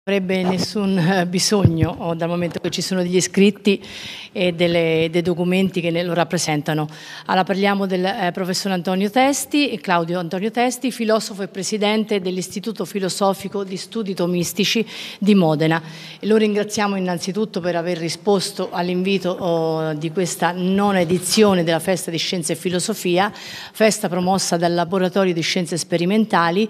avrebbe nessun bisogno, dal momento che ci sono degli iscritti e dei documenti che lo rappresentano. Allora parliamo del professor Claudio Antonio Testi, filosofo e presidente dell'Istituto Filosofico di Studi Tomistici di Modena. E lo ringraziamo innanzitutto per aver risposto all'invito di questa nona edizione della Festa di Scienze e Filosofia, festa promossa dal Laboratorio di Scienze Sperimentali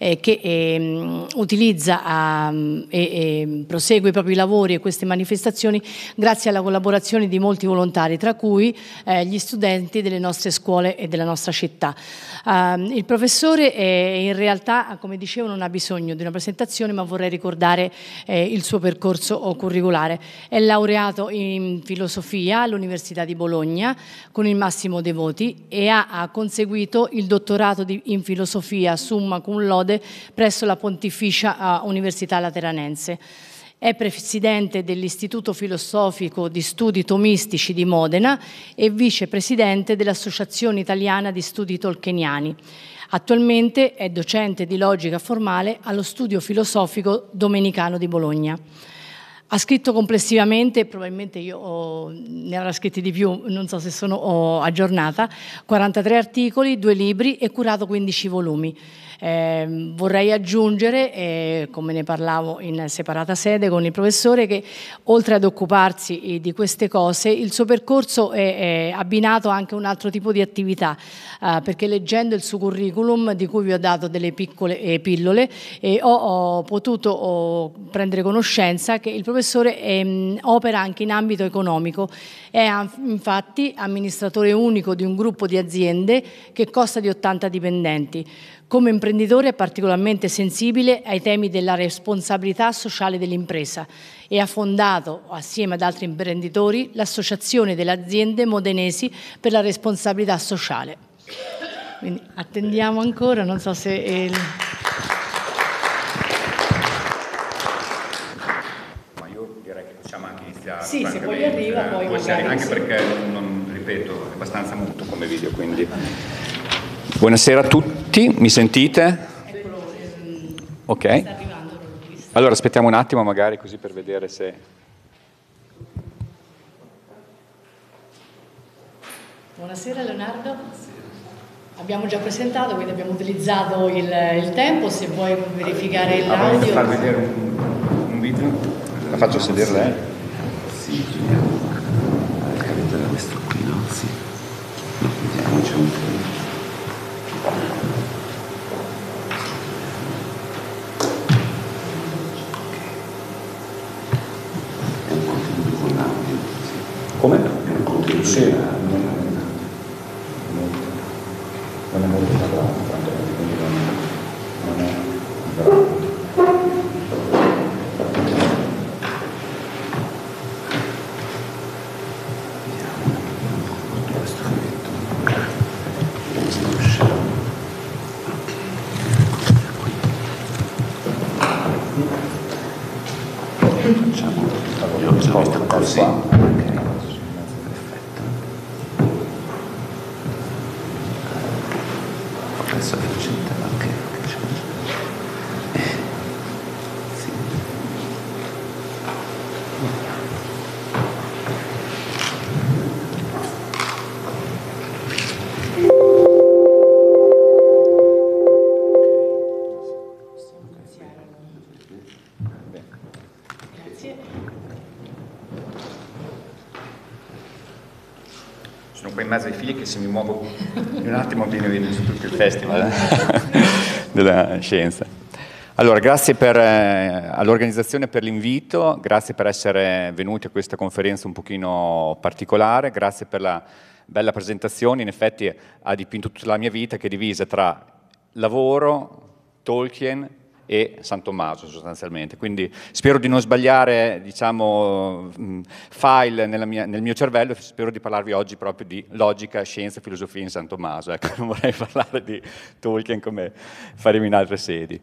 che utilizza e prosegue i propri lavori e queste manifestazioni grazie alla collaborazione di molti volontari, tra cui gli studenti delle nostre scuole e della nostra città. Il professore in realtà, come dicevo, non ha bisogno di una presentazione, ma vorrei ricordare il suo percorso curriculare. È laureato in filosofia all'Università di Bologna con il massimo dei voti e ha conseguito il dottorato in filosofia summa cum laude presso la Pontificia Università Lateranense. È presidente dell'Istituto Filosofico di Studi Tomistici di Modena e vicepresidente dell'Associazione Italiana di Studi Tolkieniani. Attualmente è docente di logica formale allo Studio Filosofico Domenicano di Bologna. Ha scritto complessivamente, probabilmente ne avrà scritti di più, non so se sono aggiornata, 43 articoli, 2 libri e curato 15 volumi. Vorrei aggiungere, come ne parlavo in separata sede con il professore, che oltre ad occuparsi di queste cose, il suo percorso è abbinato anche a un altro tipo di attività, perché leggendo il suo curriculum, di cui vi ho dato delle piccole pillole, ho potuto prendere conoscenza che il professore opera anche in ambito economico. È infatti amministratore unico di un gruppo di aziende che consta di 80 dipendenti. Come imprenditore è particolarmente sensibile ai temi della responsabilità sociale dell'impresa e ha fondato, assieme ad altri imprenditori, l'Associazione delle Aziende Modenesi per la Responsabilità Sociale. Quindi attendiamo ancora, non so se... Ma io direi che possiamo anche iniziare. Sì, se poi arriva, poi magari... Anche perché, non ripeto, è abbastanza muto come video, quindi... Buonasera a tutti, mi sentite? Ok. Allora aspettiamo un attimo magari così per vedere se... Buonasera Leonardo. Abbiamo già presentato, quindi abbiamo utilizzato il tempo, se vuoi verificare l'audio. Per far vedere un video, la faccio sedere lei? Sì, vedere questo qui, no? Sì. Vediamo, c'è un po'. Come? È un contenuto sì. Non è molto parlato, quindi non è bravo. Così. Adesso facente anche sì. Sono qua in mezzo ai figli che se mi muovo in un attimo viene su tutto il festival della scienza. Allora, grazie all'organizzazione per l'invito, grazie per essere venuti a questa conferenza un pochino particolare, grazie per la bella presentazione. In effetti ha dipinto tutta la mia vita, che è divisa tra lavoro, Tolkien e San Tommaso sostanzialmente, quindi spero di non sbagliare, diciamo, file nel mio cervello. Spero di parlarvi oggi proprio di logica, scienza e filosofia in San Tommaso, ecco, non vorrei parlare di Tolkien come faremo in altre sedi.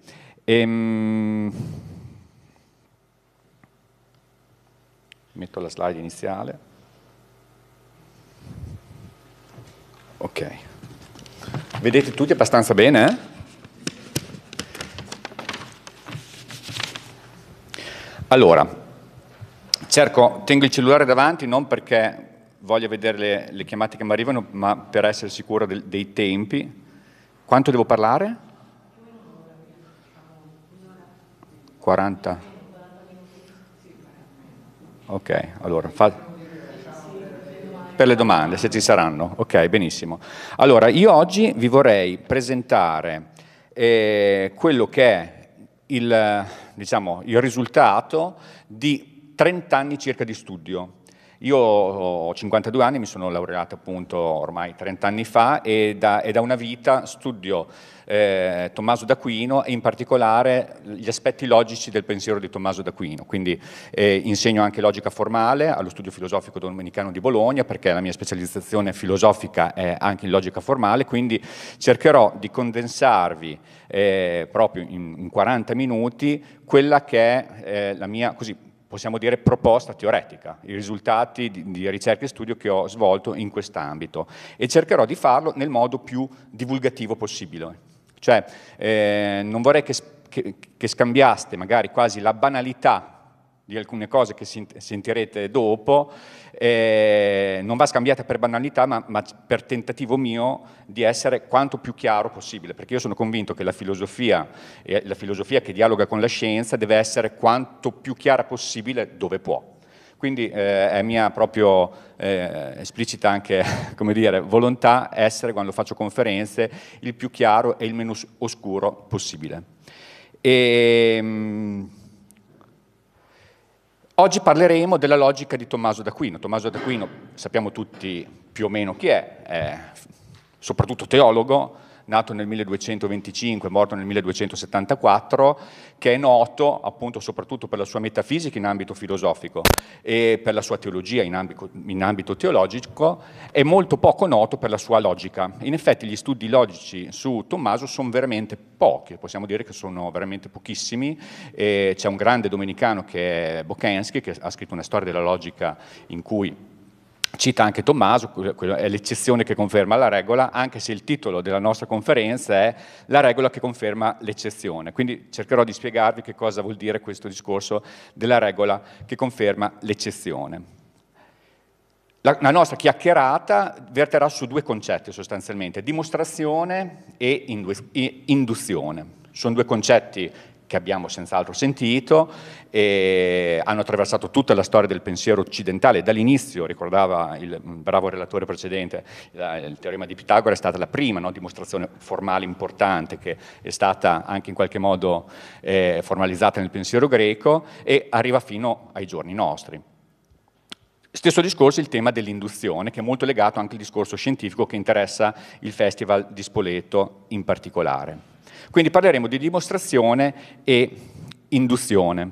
Metto la slide iniziale. Ok, vedete tutti abbastanza bene, eh? Allora, tengo il cellulare davanti non perché voglio vedere le chiamate che mi arrivano, ma per essere sicuro dei tempi. Quanto devo parlare? 40. Ok, allora, per le domande, se ci saranno. Ok, benissimo. Allora, io oggi vi vorrei presentare quello che è il risultato di 30 anni circa di studio. Io ho 52 anni, mi sono laureato appunto ormai 30 anni fa e da una vita studio Tommaso d'Aquino e in particolare gli aspetti logici del pensiero di Tommaso d'Aquino. Quindi insegno anche logica formale allo Studio Filosofico Domenicano di Bologna, perché la mia specializzazione filosofica è anche in logica formale, quindi cercherò di condensarvi proprio in 40 minuti quella che è la mia, così possiamo dire, proposta teoretica, i risultati di ricerca e studio che ho svolto in quest'ambito, e cercherò di farlo nel modo più divulgativo possibile. Cioè, non vorrei che scambiaste magari quasi la banalità di alcune cose che sentirete dopo, non va scambiata per banalità, ma per tentativo mio di essere quanto più chiaro possibile, perché io sono convinto che la filosofia che dialoga con la scienza deve essere quanto più chiara possibile dove può. Quindi è mia proprio esplicita anche, come dire, volontà essere, quando faccio conferenze, il più chiaro e il meno oscuro possibile. Oggi parleremo della logica di Tommaso d'Aquino. Tommaso d'Aquino sappiamo tutti più o meno chi è soprattutto teologo, nato nel 1225, morto nel 1274, che è noto appunto soprattutto per la sua metafisica in ambito filosofico e per la sua teologia in ambito teologico, è molto poco noto per la sua logica. In effetti gli studi logici su Tommaso sono veramente pochi, possiamo dire che sono veramente pochissimi. C'è un grande domenicano che è Bolkonsky, che ha scritto una storia della logica in cui cita anche Tommaso, è l'eccezione che conferma la regola, anche se il titolo della nostra conferenza è La regola che conferma l'eccezione. Quindi cercherò di spiegarvi che cosa vuol dire questo discorso della regola che conferma l'eccezione. La nostra chiacchierata verterà su due concetti sostanzialmente, dimostrazione e induzione. Sono due concetti che abbiamo senz'altro sentito e hanno attraversato tutta la storia del pensiero occidentale. Dall'inizio, ricordava il bravo relatore precedente, il teorema di Pitagora è stata la prima dimostrazione formale importante che è stata anche in qualche modo formalizzata nel pensiero greco e arriva fino ai giorni nostri. Stesso discorso il tema dell'induzione, che è molto legato anche al discorso scientifico che interessa il Festival di Spoleto in particolare. Quindi parleremo di dimostrazione e induzione.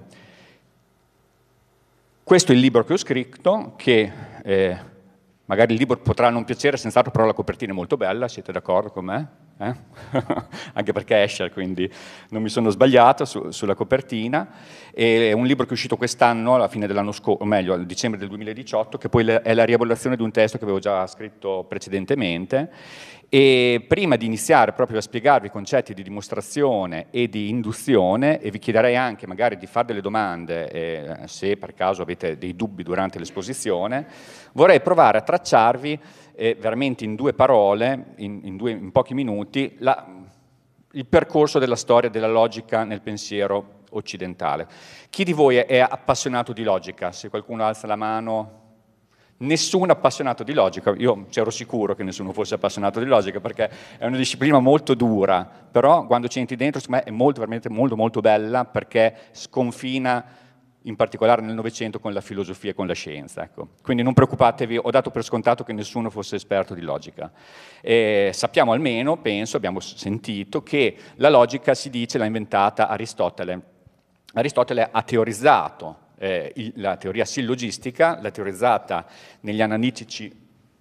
Questo è il libro che ho scritto, che magari il libro potrà non piacere, senz'altro, però la copertina è molto bella, siete d'accordo con me? Anche perché Escher, quindi non mi sono sbagliato sulla copertina. È un libro che è uscito quest'anno, alla fine dell'anno scorso, o meglio, a dicembre del 2018, che poi è la rielaborazione di un testo che avevo già scritto precedentemente. E prima di iniziare proprio a spiegarvi i concetti di dimostrazione e di induzione, e vi chiederei anche magari di fare delle domande, se per caso avete dei dubbi durante l'esposizione, vorrei provare a tracciarvi veramente in due parole, in pochi minuti, il percorso della storia della logica nel pensiero occidentale. Chi di voi è appassionato di logica? Se qualcuno alza la mano. Nessuno appassionato di logica, io c'ero sicuro che nessuno fosse appassionato di logica perché è una disciplina molto dura, però quando ci entri dentro secondo me è veramente molto bella perché sconfina in particolare nel Novecento con la filosofia e con la scienza. Ecco. Quindi non preoccupatevi, ho dato per scontato che nessuno fosse esperto di logica. Sappiamo almeno, penso, abbiamo sentito che la logica si dice l'ha inventata Aristotele. Aristotele ha teorizzato la teoria sillogistica, l'ha teorizzata negli analitici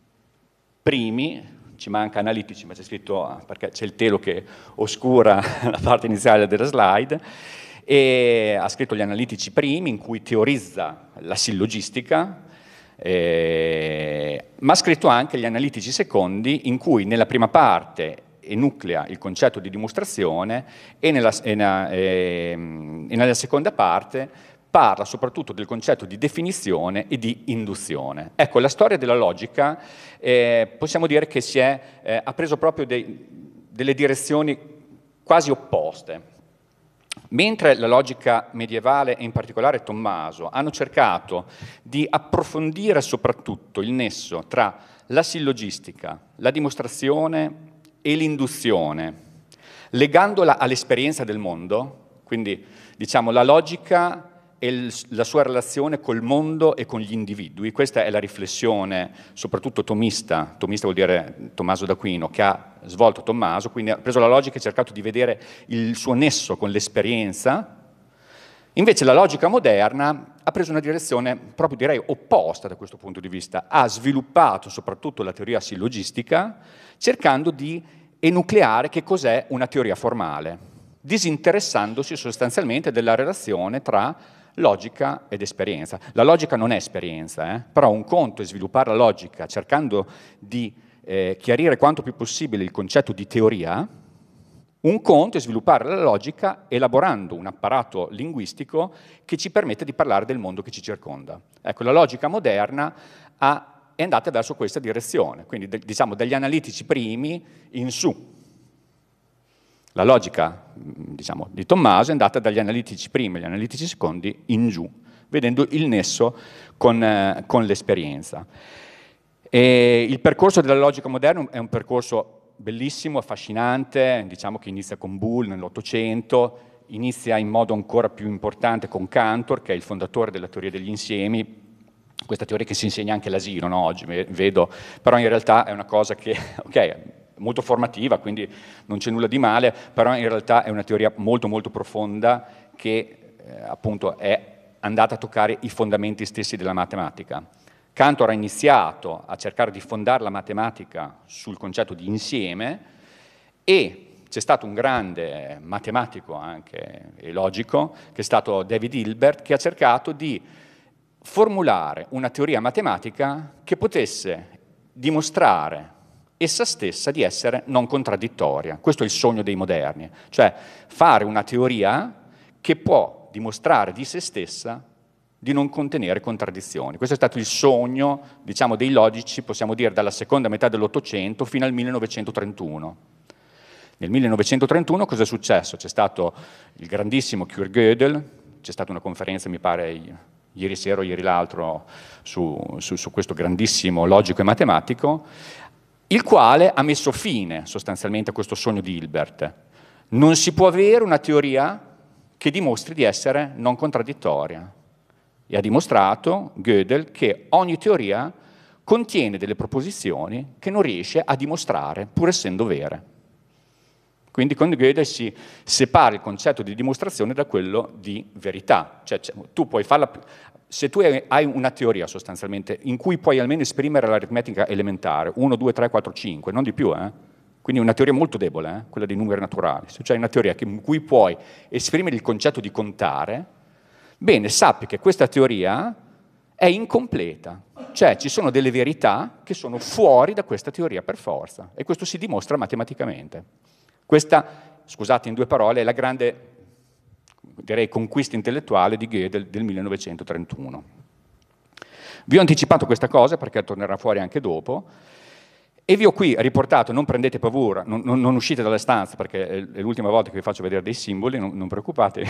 primi, ci manca analitici, ma c'è scritto perché c'è il telo che oscura la parte iniziale della slide, e ha scritto gli analitici primi in cui teorizza la sillogistica, ma ha scritto anche gli analitici secondi in cui nella prima parte enuclea il concetto di dimostrazione e nella seconda parte parla soprattutto del concetto di definizione e di induzione. Ecco, la storia della logica possiamo dire che ha preso proprio delle direzioni quasi opposte. Mentre la logica medievale e in particolare Tommaso hanno cercato di approfondire soprattutto il nesso tra la sillogistica, la dimostrazione e l'induzione, legandola all'esperienza del mondo, quindi diciamo la logica e la sua relazione col mondo e con gli individui. Questa è la riflessione soprattutto tomista vuol dire Tommaso d'Aquino, che ha svolto Tommaso, quindi ha preso la logica e ha cercato di vedere il suo nesso con l'esperienza. Invece la logica moderna ha preso una direzione proprio direi opposta da questo punto di vista, ha sviluppato soprattutto la teoria sillogistica cercando di enucleare che cos'è una teoria formale, disinteressandosi sostanzialmente della relazione tra logica ed esperienza. La logica non è esperienza, però un conto è sviluppare la logica cercando di chiarire quanto più possibile il concetto di teoria, un conto è sviluppare la logica elaborando un apparato linguistico che ci permette di parlare del mondo che ci circonda. Ecco, la logica moderna è andata verso questa direzione, quindi diciamo dagli analitici primi in su. La logica, diciamo, di Tommaso è andata dagli analitici primi agli analitici secondi in giù, vedendo il nesso con l'esperienza. Il percorso della logica moderna è un percorso bellissimo, affascinante, diciamo che inizia con Boole nell'Ottocento, inizia in modo ancora più importante con Cantor, che è il fondatore della teoria degli insiemi, questa teoria che si insegna anche all'asilo, no? Oggi vedo, però in realtà è una cosa che, ok, molto formativa, quindi non c'è nulla di male, però in realtà è una teoria molto molto profonda che appunto è andata a toccare i fondamenti stessi della matematica. Cantor ha iniziato a cercare di fondare la matematica sul concetto di insieme e c'è stato un grande matematico anche e logico, che è stato David Hilbert, che ha cercato di formulare una teoria matematica che potesse dimostrare essa stessa di essere non contraddittoria. Questo è il sogno dei moderni, cioè fare una teoria che può dimostrare di se stessa di non contenere contraddizioni. Questo è stato il sogno, diciamo, dei logici, possiamo dire, dalla seconda metà dell'Ottocento fino al 1931. Nel 1931 cosa è successo? C'è stato il grandissimo Kurt Gödel, c'è stata una conferenza, mi pare, ieri sera o ieri l'altro, su questo grandissimo logico e matematico, il quale ha messo fine sostanzialmente a questo sogno di Hilbert. Non si può avere una teoria che dimostri di essere non contraddittoria. E ha dimostrato Gödel che ogni teoria contiene delle proposizioni che non riesce a dimostrare, pur essendo vere. Quindi con Gödel si separa il concetto di dimostrazione da quello di verità. Cioè tu puoi farla, se tu hai una teoria sostanzialmente in cui puoi almeno esprimere l'aritmetica elementare, 1, 2, 3, 4, 5, non di più, quindi una teoria molto debole, quella dei numeri naturali. Se c'è una teoria in cui puoi esprimere il concetto di contare, bene, sappi che questa teoria è incompleta, cioè ci sono delle verità che sono fuori da questa teoria per forza, e questo si dimostra matematicamente. Questa, scusate in due parole, è la grande, direi, conquista intellettuale di Gödel del 1931. Vi ho anticipato questa cosa perché tornerà fuori anche dopo, e vi ho qui riportato, non prendete paura, non uscite dalle stanze perché è l'ultima volta che vi faccio vedere dei simboli, non preoccupatevi,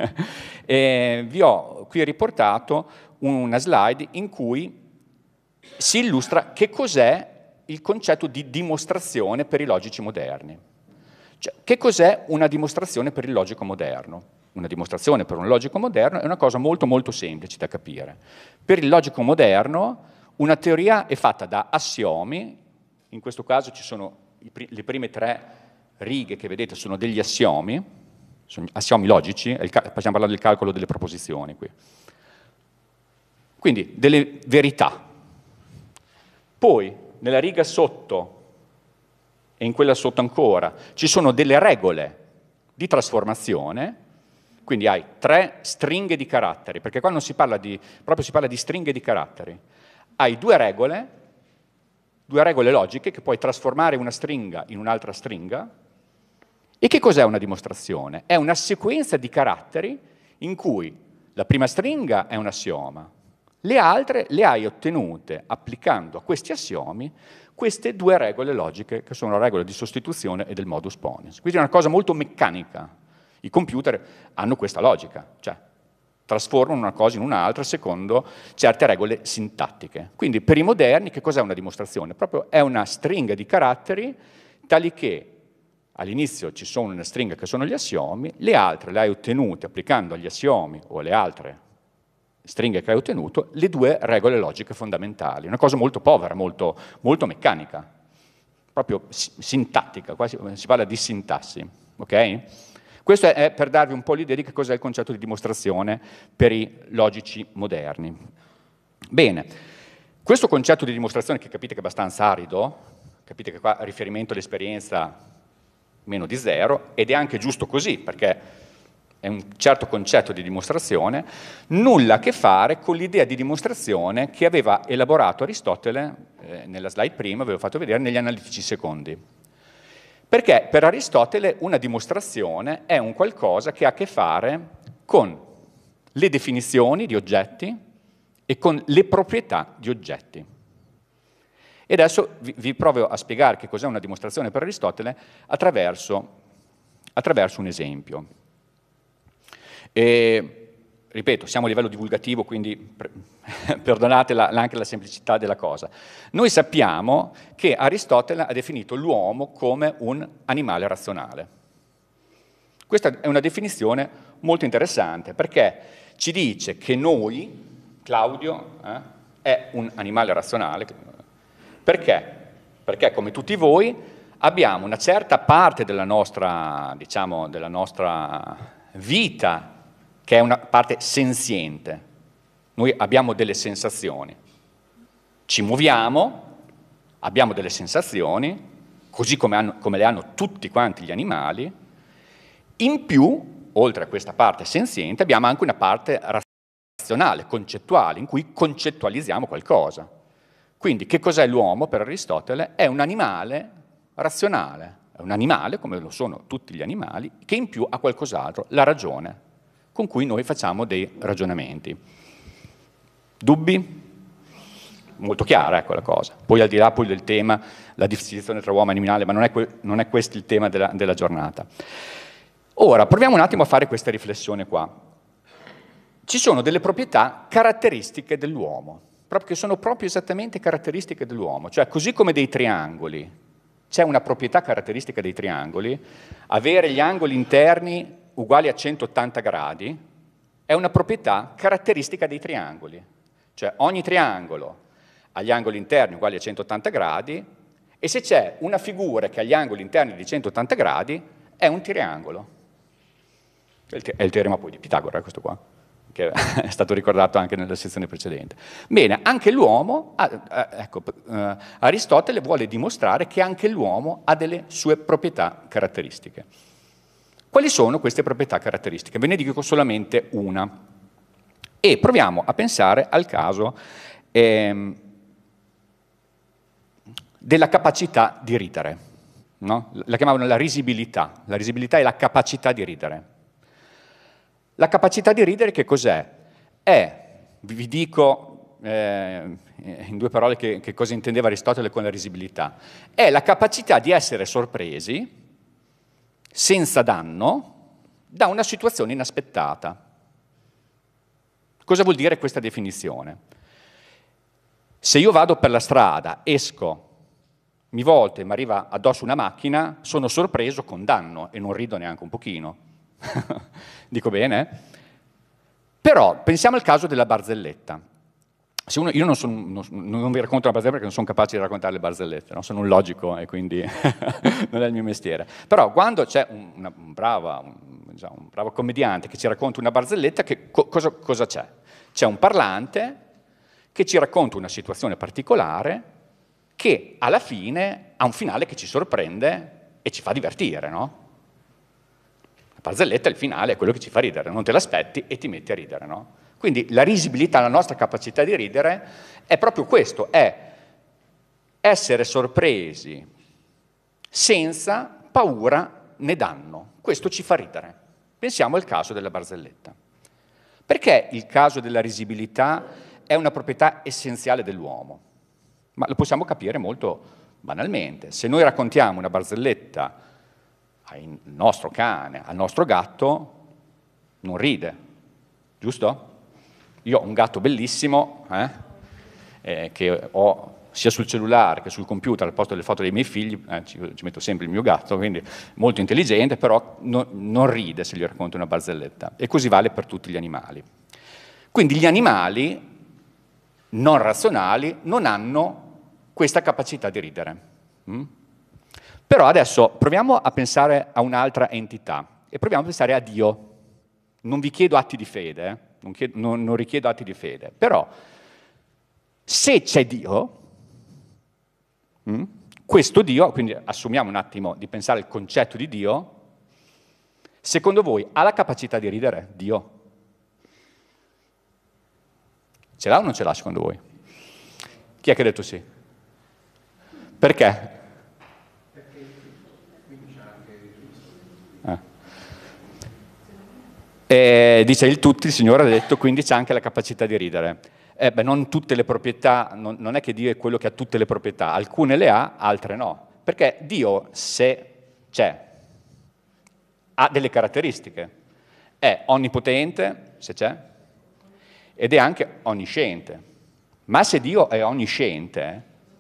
vi ho qui riportato una slide in cui si illustra che cos'è il concetto di dimostrazione per i logici moderni. Cioè, che cos'è una dimostrazione per il logico moderno? Una dimostrazione per un logico moderno è una cosa molto molto semplice da capire. Per il logico moderno una teoria è fatta da assiomi, in questo caso ci sono le prime 3 righe che vedete sono degli assiomi, sono assiomi logici, stiamo parlando del calcolo delle proposizioni qui. Quindi delle verità. Poi nella riga sotto e in quella sotto ancora ci sono delle regole di trasformazione, quindi hai 3 stringhe di caratteri, perché qua non si parla proprio si parla di stringhe di caratteri. Hai 2 regole logiche che puoi trasformare una stringa in un'altra stringa. E che cos'è una dimostrazione? È una sequenza di caratteri in cui la prima stringa è un assioma, le altre le hai ottenute applicando a questi assiomi queste due regole logiche, che sono la regola di sostituzione e del modus ponens. Quindi è una cosa molto meccanica. I computer hanno questa logica, cioè trasformano una cosa in un'altra secondo certe regole sintattiche. Quindi per i moderni che cos'è una dimostrazione? Proprio è una stringa di caratteri tali che all'inizio ci sono una stringa che sono gli assiomi, le altre le hai ottenute applicando agli assiomi o alle altre stringhe che hai ottenuto le due regole logiche fondamentali. Una cosa molto povera, molto meccanica, proprio sintattica, quasi si parla di sintassi, ok? Questo è per darvi un po' l'idea di che cos'è il concetto di dimostrazione per i logici moderni. Bene, questo concetto di dimostrazione, che capite che è abbastanza arido, capite che qua riferimento all'esperienza meno di 0, ed è anche giusto così, perché è un certo concetto di dimostrazione, nulla a che fare con l'idea di dimostrazione che aveva elaborato Aristotele, nella slide prima, avevo fatto vedere, negli analitici secondi. Perché per Aristotele una dimostrazione è un qualcosa che ha a che fare con le definizioni di oggetti e con le proprietà di oggetti. E adesso vi provo a spiegare che cos'è una dimostrazione per Aristotele attraverso un esempio. E, ripeto, siamo a livello divulgativo, quindi perdonate anche la semplicità della cosa. Noi sappiamo che Aristotele ha definito l'uomo come un animale razionale. Questa è una definizione molto interessante, perché ci dice che noi, Claudio, è un animale razionale. Perché? Perché, come tutti voi, abbiamo una certa parte della nostra, diciamo, della nostra vita che è una parte senziente. Noi abbiamo delle sensazioni, ci muoviamo, abbiamo delle sensazioni, così come le hanno tutti quanti gli animali. In più, oltre a questa parte senziente, abbiamo anche una parte razionale, concettuale, in cui concettualizziamo qualcosa. Quindi che cos'è l'uomo per Aristotele? È un animale razionale, è un animale, come lo sono tutti gli animali, che in più ha qualcos'altro, la ragione, con cui noi facciamo dei ragionamenti. Dubbi? Molto chiara, ecco la cosa. Poi al di là poi del tema, la distinzione tra uomo e animale, ma non è questo il tema della giornata. Ora, proviamo un attimo a fare questa riflessione qua. Ci sono delle proprietà caratteristiche dell'uomo, che sono proprio esattamente caratteristiche dell'uomo, cioè così come dei triangoli, c'è una proprietà caratteristica dei triangoli, avere gli angoli interni uguali a 180 gradi è una proprietà caratteristica dei triangoli, cioè ogni triangolo ha gli angoli interni uguali a 180 gradi e se c'è una figura che ha gli angoli interni di 180 gradi è un triangolo. È il teorema poi di Pitagora, questo qua, che è stato ricordato anche nella sezione precedente. Bene, anche l'uomo, Aristotele vuole dimostrare che anche l'uomo ha delle sue proprietà caratteristiche. Quali sono queste proprietà caratteristiche? Ve ne dico solamente una. E proviamo a pensare al caso della capacità di ridere. No? La chiamavano la risibilità. La risibilità è la capacità di ridere. La capacità di ridere che cos'è? Vi dico in due parole che cosa intendeva Aristotele con la risibilità. È la capacità di essere sorpresi senza danno da una situazione inaspettata. Cosa vuol dire questa definizione? Se io vado per la strada, esco, mi volto e mi arriva addosso una macchina, sono sorpreso con danno e non rido neanche un pochino. Dico bene? Però pensiamo al caso della barzelletta. Io non vi racconto la barzelletta perché non sono capace di raccontare le barzellette, no? Sono un logico e quindi non è il mio mestiere. Però quando c'è un bravo commediante che ci racconta una barzelletta, cosa c'è? C'è un parlante che ci racconta una situazione particolare che alla fine ha un finale che ci sorprende e ci fa divertire, no? La barzelletta, il finale, è quello che ci fa ridere, non te l'aspetti e ti metti a ridere, no? Quindi la risibilità, la nostra capacità di ridere, è proprio questo, è essere sorpresi senza paura né danno. Questo ci fa ridere. Pensiamo al caso della barzelletta. Perché il caso della risibilità è una proprietà essenziale dell'uomo? Ma lo possiamo capire molto banalmente. Se noi raccontiamo una barzelletta al nostro cane, al nostro gatto, non ride, giusto? Io ho un gatto bellissimo, che ho sia sul cellulare che sul computer, al posto delle foto dei miei figli, ci metto sempre il mio gatto, quindi molto intelligente, però non ride se gli racconto una barzelletta. E così vale per tutti gli animali. Quindi gli animali non razionali non hanno questa capacità di ridere. Però adesso proviamo a pensare a un'altra entità e proviamo a pensare a Dio. Non vi chiedo atti di fede, non richiedo atti di fede, però se c'è Dio, questo Dio, quindi assumiamo un attimo di pensare al concetto di Dio, secondo voi ha la capacità di ridere? Dio? Ce l'ha o non ce l'ha secondo voi? Chi è che ha detto sì? Perché? Dice il tutti, il Signore ha detto, quindi c'è anche la capacità di ridere. Non tutte le proprietà, non è che Dio è quello che ha tutte le proprietà, alcune le ha, altre no. Perché Dio, se c'è, ha delle caratteristiche. È onnipotente, se c'è, ed è anche onnisciente. Ma se Dio è onnisciente,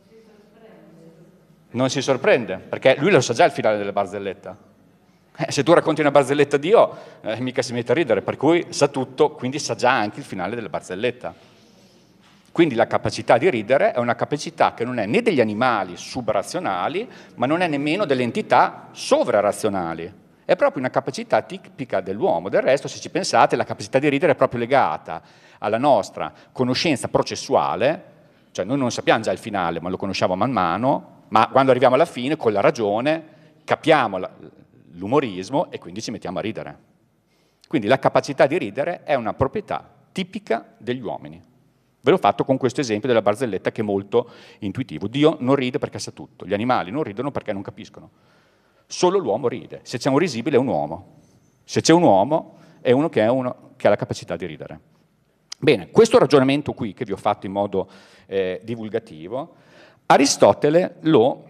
non si sorprende, perché lui lo sa già il finale della barzelletta. Se tu racconti una barzelletta a Dio, mica si mette a ridere, per cui sa tutto, quindi sa già anche il finale della barzelletta. Quindi la capacità di ridere è una capacità che non è né degli animali subrazionali, ma non è nemmeno delle entità sovrarazionali. È proprio una capacità tipica dell'uomo. Del resto, se ci pensate, la capacità di ridere è proprio legata alla nostra conoscenza processuale, cioè noi non sappiamo già il finale, ma lo conosciamo man mano, ma quando arriviamo alla fine, con la ragione, capiamo l'umorismo e quindi ci mettiamo a ridere. Quindi la capacità di ridere è una proprietà tipica degli uomini. Ve l'ho fatto con questo esempio della barzelletta che è molto intuitivo. Dio non ride perché sa tutto, gli animali non ridono perché non capiscono. Solo l'uomo ride. Se c'è un risibile è un uomo. Se c'è un uomo è uno che ha la capacità di ridere. Bene, questo ragionamento qui che vi ho fatto in modo divulgativo, Aristotele lo...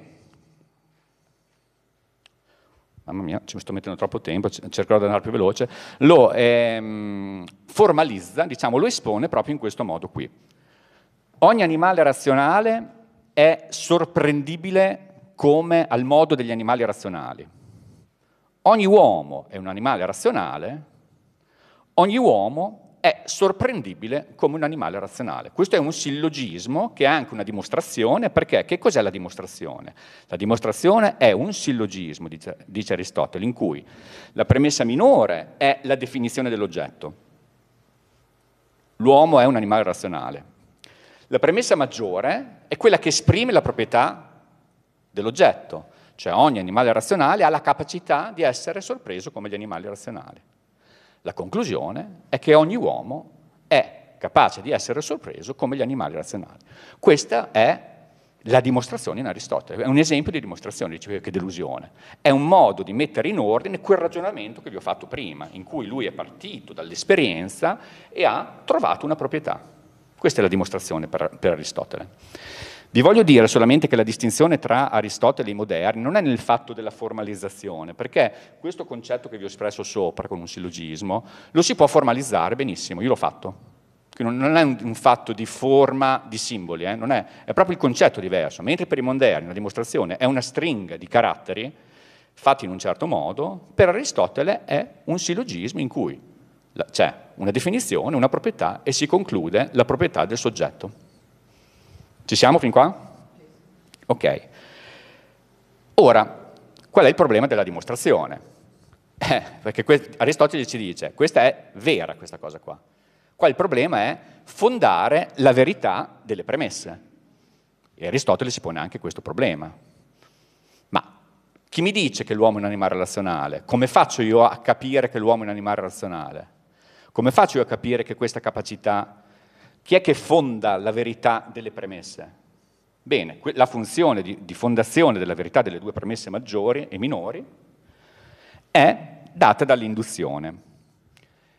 Mamma mia, ci sto mettendo troppo tempo, cercherò di andare più veloce, lo formalizza, diciamo, lo espone proprio in questo modo qui. Ogni animale razionale è sorprendibile come al modo degli animali razionali. Ogni uomo è un animale razionale, ogni uomo è sorprendibile come un animale razionale. Questo è un sillogismo che ha anche una dimostrazione, perché che cos'è la dimostrazione? La dimostrazione è un sillogismo, dice Aristotele, in cui la premessa minore è la definizione dell'oggetto. L'uomo è un animale razionale. La premessa maggiore è quella che esprime la proprietà dell'oggetto, cioè ogni animale razionale ha la capacità di essere sorpreso come gli animali razionali. La conclusione è che ogni uomo è capace di essere sorpreso come gli animali razionali. Questa è la dimostrazione in Aristotele, è un esempio di dimostrazione, dicevo che delusione. È un modo di mettere in ordine quel ragionamento che vi ho fatto prima, in cui lui è partito dall'esperienza e ha trovato una proprietà. Questa è la dimostrazione per Aristotele. Vi voglio dire solamente che la distinzione tra Aristotele e i moderni non è nel fatto della formalizzazione, perché questo concetto che vi ho espresso sopra con un sillogismo lo si può formalizzare benissimo, io l'ho fatto. Non è un fatto di forma di simboli, è proprio il concetto diverso, mentre per i moderni la dimostrazione è una stringa di caratteri fatti in un certo modo, per Aristotele è un sillogismo in cui c'è una definizione, una proprietà e si conclude la proprietà del soggetto. Ci siamo fin qua? Ok. Ora, qual è il problema della dimostrazione? Perché Aristotele ci dice, questa è vera questa cosa qua. Qua il problema è fondare la verità delle premesse. E Aristotele si pone anche questo problema. Ma chi mi dice che l'uomo è un animale razionale? Come faccio io a capire che l'uomo è un animale razionale? Come faccio io a capire che questa capacità... Chi è che fonda la verità delle premesse? Bene, la funzione di fondazione della verità delle due premesse maggiori e minori è data dall'induzione.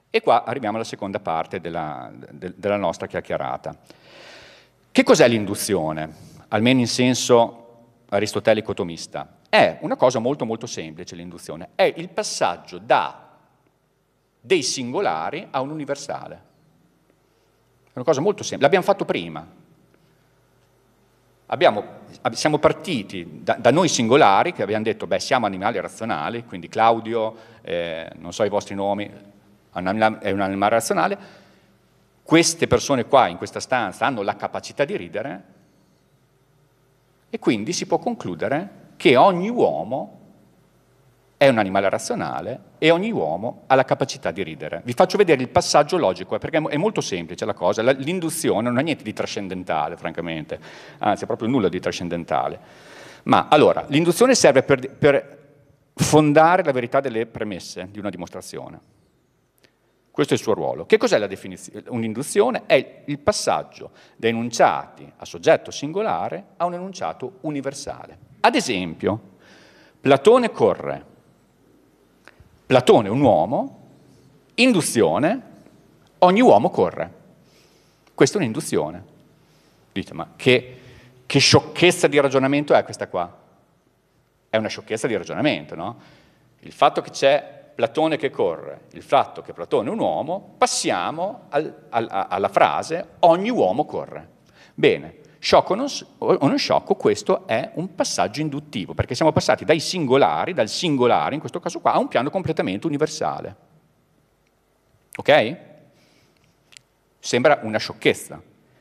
E qua arriviamo alla seconda parte della nostra chiacchierata. Che cos'è l'induzione? Almeno in senso aristotelico tomista. È una cosa molto molto semplice l'induzione. È il passaggio da dei singolari a un universale. È una cosa molto semplice. L'abbiamo fatto prima. Siamo partiti da noi singolari che abbiamo detto, beh, siamo animali razionali, quindi Claudio, non so i vostri nomi, è un animale razionale. Queste persone qua in questa stanza hanno la capacità di ridere e quindi si può concludere che ogni uomo è un animale razionale e ogni uomo ha la capacità di ridere. Vi faccio vedere il passaggio logico, perché è molto semplice la cosa. L'induzione non ha niente di trascendentale, francamente, anzi, è proprio nulla di trascendentale. Ma allora, l'induzione serve per fondare la verità delle premesse di una dimostrazione. Questo è il suo ruolo. Che cos'è la definizione? Un'induzione è il passaggio da enunciati a soggetto singolare a un enunciato universale. Ad esempio, Platone corre. Platone è un uomo, induzione, ogni uomo corre. Questa è un'induzione. Dite, ma che sciocchezza di ragionamento è questa qua? È una sciocchezza di ragionamento, no? Il fatto che c'è Platone che corre, il fatto che Platone è un uomo, passiamo alla frase ogni uomo corre. Bene, sciocco o non sciocco, questo è un passaggio induttivo, perché siamo passati dal singolare, in questo caso qua, a un piano completamente universale. Ok? Sembra una sciocchezza.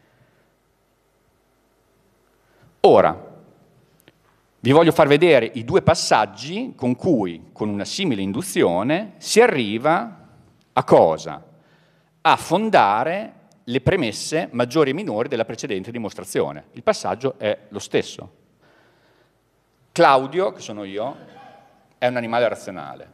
Ora, vi voglio far vedere i due passaggi con cui, con una simile induzione, si arriva a cosa? A fondare le premesse maggiori e minori della precedente dimostrazione. Il passaggio è lo stesso. Claudio, che sono io, è un animale razionale.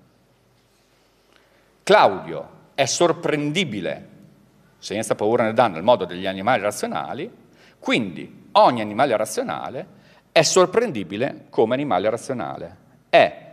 Claudio è sorprendibile, senza paura né danno, al modo degli animali razionali, quindi ogni animale razionale è sorprendibile come animale razionale. È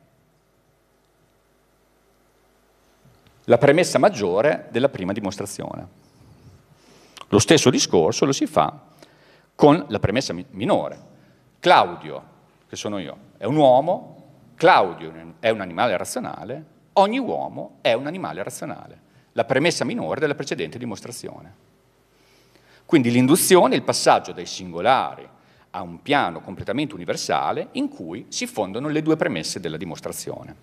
la premessa maggiore della prima dimostrazione. Lo stesso discorso lo si fa con la premessa minore. Claudio, che sono io, è un uomo, Claudio è un animale razionale, ogni uomo è un animale razionale. La premessa minore della precedente dimostrazione. Quindi l'induzione è il passaggio dai singolari a un piano completamente universale in cui si fondono le due premesse della dimostrazione.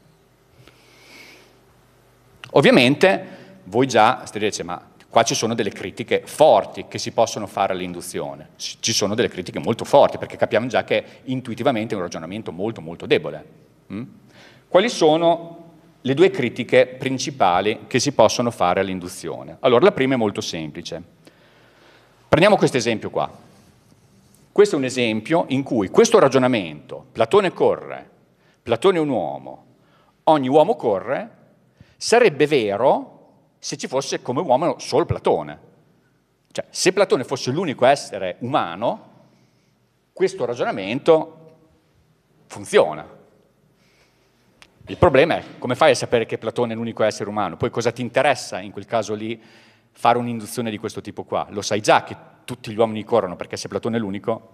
Ovviamente voi già state dicendo, ma qua ci sono delle critiche forti che si possono fare all'induzione. Ci sono delle critiche molto forti, perché capiamo già che intuitivamente è un ragionamento molto molto debole. Quali sono le due critiche principali che si possono fare all'induzione? Allora, la prima è molto semplice. Prendiamo questo esempio qua. Questo è un esempio in cui questo ragionamento, Platone corre, Platone è un uomo, ogni uomo corre, sarebbe vero se ci fosse come uomo solo Platone. Cioè, se Platone fosse l'unico essere umano, questo ragionamento funziona. Il problema è come fai a sapere che Platone è l'unico essere umano? Poi cosa ti interessa in quel caso lì fare un'induzione di questo tipo qua? Lo sai già che tutti gli uomini corrono, perché se Platone è l'unico.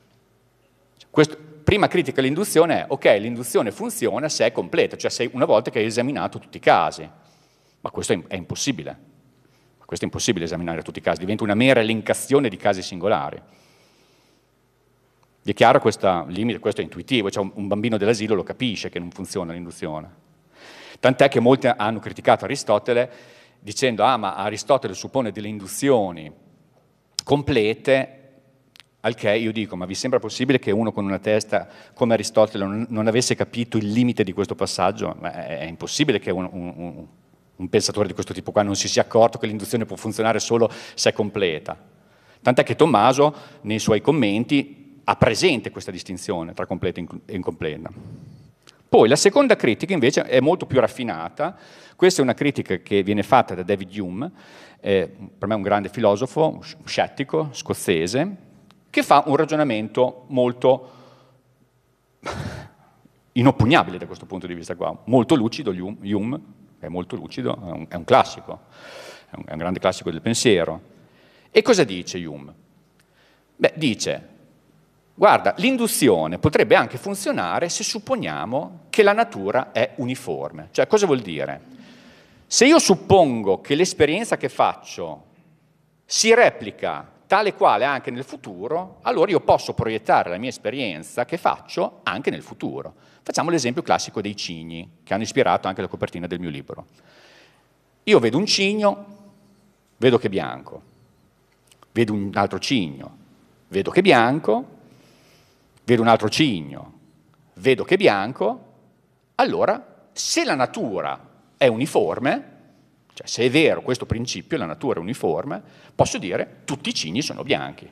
Prima critica all'induzione è, ok, l'induzione funziona se è completa, cioè se una volta che hai esaminato tutti i casi. Ma questo è impossibile. Questo è impossibile esaminare tutti i casi, diventa una mera elencazione di casi singolari. Vi è chiaro questo limite? Questo è intuitivo, cioè un bambino dell'asilo lo capisce che non funziona l'induzione. Tant'è che molti hanno criticato Aristotele dicendo, ma Aristotele suppone delle induzioni complete, al che io dico, ma vi sembra possibile che uno con una testa come Aristotele non avesse capito il limite di questo passaggio? È impossibile che un pensatore di questo tipo qua non si sia accorto che l'induzione può funzionare solo se è completa. Tant'è che Tommaso, nei suoi commenti, ha presente questa distinzione tra completa e incompleta. Poi la seconda critica invece è molto più raffinata. Questa è una critica che viene fatta da David Hume, per me un grande filosofo, scettico, scozzese, che fa un ragionamento molto inoppugnabile da questo punto di vista qua, molto lucido Hume, è molto lucido, è un classico, è un grande classico del pensiero. E cosa dice Hume? Beh, dice, guarda, l'induzione potrebbe anche funzionare se supponiamo che la natura è uniforme. Cioè, cosa vuol dire? Se io suppongo che l'esperienza che faccio si replica tale quale anche nel futuro, allora io posso proiettare la mia esperienza che faccio anche nel futuro. Facciamo l'esempio classico dei cigni, che hanno ispirato anche la copertina del mio libro. Io vedo un cigno, vedo che è bianco. Vedo un altro cigno, vedo che è bianco. Vedo un altro cigno, vedo che è bianco. Allora, se la natura è uniforme, cioè se è vero questo principio, la natura è uniforme, posso dire tutti i cigni sono bianchi.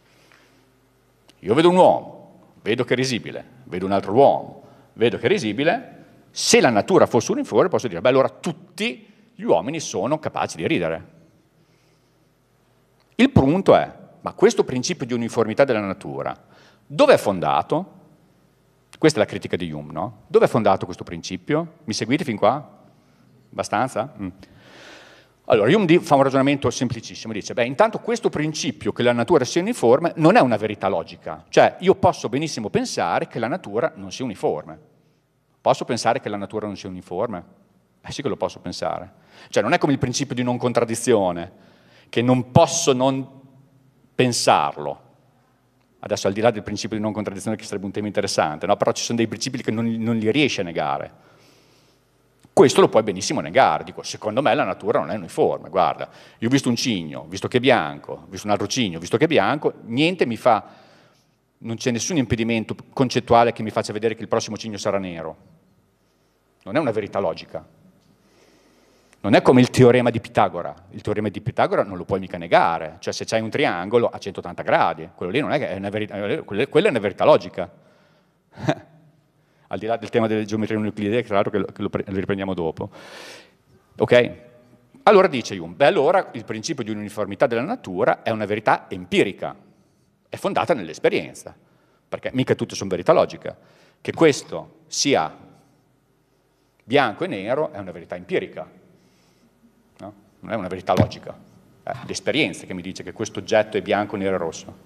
Io vedo un uomo, vedo che è risibile, vedo un altro uomo, vedo che è risibile. Se la natura fosse uniforme, posso dire, beh, allora tutti gli uomini sono capaci di ridere. Il punto è, ma questo principio di uniformità della natura, dove è fondato? Questa è la critica di Hume, no? Dove è fondato questo principio? Mi seguite fin qua? Abbastanza? Allora, Hume fa un ragionamento semplicissimo, dice, beh, intanto questo principio che la natura sia uniforme non è una verità logica, cioè io posso benissimo pensare che la natura non sia uniforme. Posso pensare che la natura non sia uniforme? Sì che lo posso pensare. Cioè non è come il principio di non contraddizione, che non posso non pensarlo. Adesso al di là del principio di non contraddizione, che sarebbe un tema interessante, no? Però ci sono dei principi che non li riesci a negare. Questo lo puoi benissimo negare, dico, secondo me la natura non è uniforme, guarda, io ho visto un cigno, visto che è bianco, ho visto un altro cigno, visto che è bianco, niente mi fa, non c'è nessun impedimento concettuale che mi faccia vedere che il prossimo cigno sarà nero. Non è una verità logica. Non è come il teorema di Pitagora. Il teorema di Pitagora non lo puoi mica negare. Cioè se c'hai un triangolo a 180 gradi, quello lì non è che è una verità, quella è una verità logica. Al di là del tema delle geometrie non euclidee, tra l'altro che lo riprendiamo dopo. Ok? Allora dice Hume, beh allora il principio di uniformità della natura è una verità empirica, è fondata nell'esperienza, perché mica tutte sono verità logiche. Che questo sia bianco e nero è una verità empirica. Non è una verità logica, è l'esperienza che mi dice che questo oggetto è bianco, nero e rosso.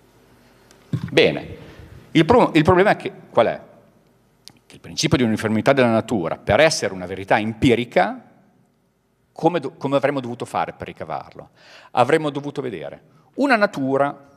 Bene, il problema è che, qual è? Che il principio di uniformità della natura, per essere una verità empirica, come avremmo dovuto fare per ricavarlo? Avremmo dovuto vedere una natura,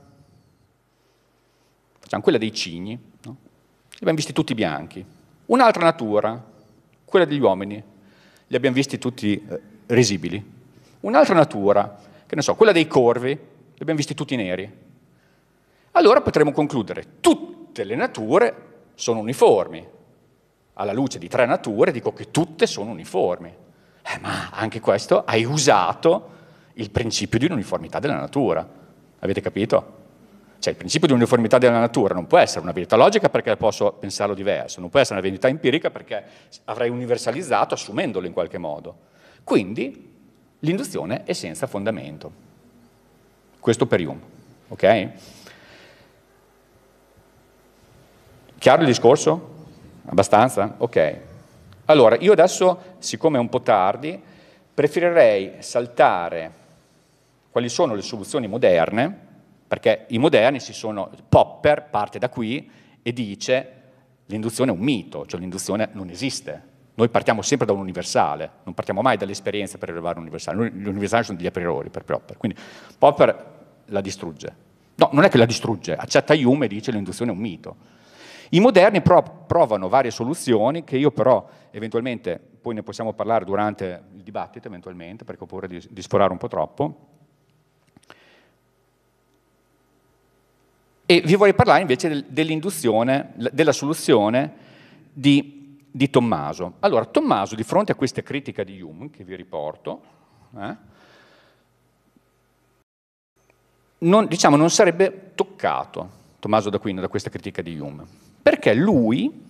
facciamo quella dei cigni, no? Li abbiamo visti tutti bianchi, un'altra natura, quella degli uomini, li abbiamo visti tutti risibili. Un'altra natura, che ne so, quella dei corvi, li abbiamo visti tutti neri. Allora potremmo concludere, tutte le nature sono uniformi. Alla luce di 3 nature dico che tutte sono uniformi. Ma anche questo hai usato il principio di un'uniformità della natura. Avete capito? Cioè il principio di uniformità della natura non può essere una verità logica perché posso pensarlo diverso, non può essere una verità empirica perché avrei universalizzato assumendolo in qualche modo. Quindi l'induzione è senza fondamento. Questo per Hume, ok? Chiaro il discorso? Abbastanza? Ok. Allora, io adesso, siccome è un po' tardi, preferirei saltare quali sono le soluzioni moderne, perché i moderni Popper parte da qui e dice l'induzione è un mito, cioè l'induzione non esiste. Noi partiamo sempre da un universale, non partiamo mai dall'esperienza per arrivare a un universale. Gli universali sono degli a priori per Popper, quindi Popper la distrugge. No, non è che la distrugge, accetta Hume e dice l'induzione è un mito. I moderni provano varie soluzioni che io però eventualmente, poi ne possiamo parlare durante il dibattito eventualmente, perché ho paura di sforare un po' troppo. E vi vorrei parlare invece dell'induzione, della soluzione di Tommaso. Allora, Tommaso, di fronte a questa critica di Hume, che vi riporto, non sarebbe toccato Tommaso d'Aquino da questa critica di Hume, perché lui,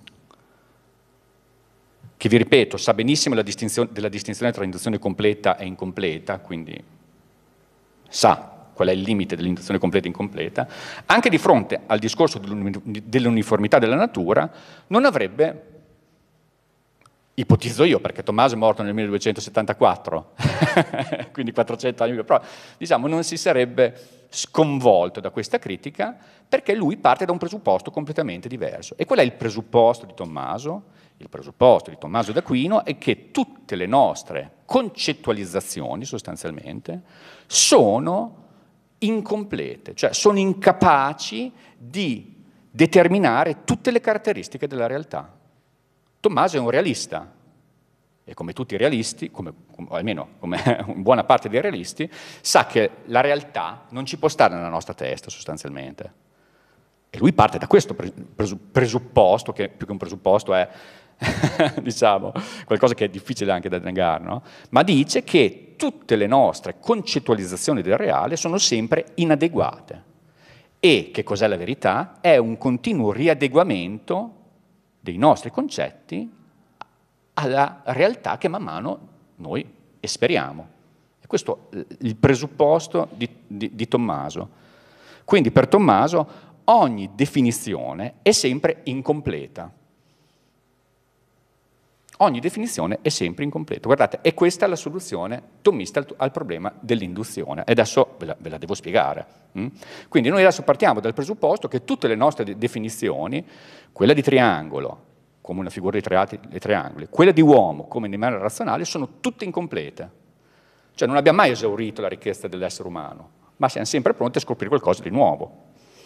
che vi ripeto, sa benissimo della distinzione tra induzione completa e incompleta, quindi sa qual è il limite dell'induzione completa e incompleta, anche di fronte al discorso dell'uniformità della natura, non avrebbe ipotizzo io, perché Tommaso è morto nel 1274, quindi 400 anni prima, però diciamo non si sarebbe sconvolto da questa critica perché lui parte da un presupposto completamente diverso. E qual è il presupposto di Tommaso? Il presupposto di Tommaso d'Aquino è che tutte le nostre concettualizzazioni, sostanzialmente, sono incomplete, cioè sono incapaci di determinare tutte le caratteristiche della realtà. Tommaso è un realista e come tutti i realisti, almeno come buona parte dei realisti, sa che la realtà non ci può stare nella nostra testa sostanzialmente. E lui parte da questo presupposto, che più che un presupposto è diciamo, qualcosa che è difficile anche da negare, no? Ma dice che tutte le nostre concettualizzazioni del reale sono sempre inadeguate e che cos'è la verità? È un continuo riadeguamento dei nostri concetti alla realtà che man mano noi esperiamo. E questo è il presupposto di Tommaso. Quindi per Tommaso ogni definizione è sempre incompleta. Ogni definizione è sempre incompleta. Guardate, e questa è la soluzione tommista al problema dell'induzione. E adesso ve la devo spiegare. Quindi noi adesso partiamo dal presupposto che tutte le nostre definizioni, quella di triangolo, come una figura di triangoli, quella di uomo come animale razionale, sono tutte incomplete. Cioè non abbiamo mai esaurito la ricchezza dell'essere umano, ma siamo sempre pronti a scoprire qualcosa di nuovo.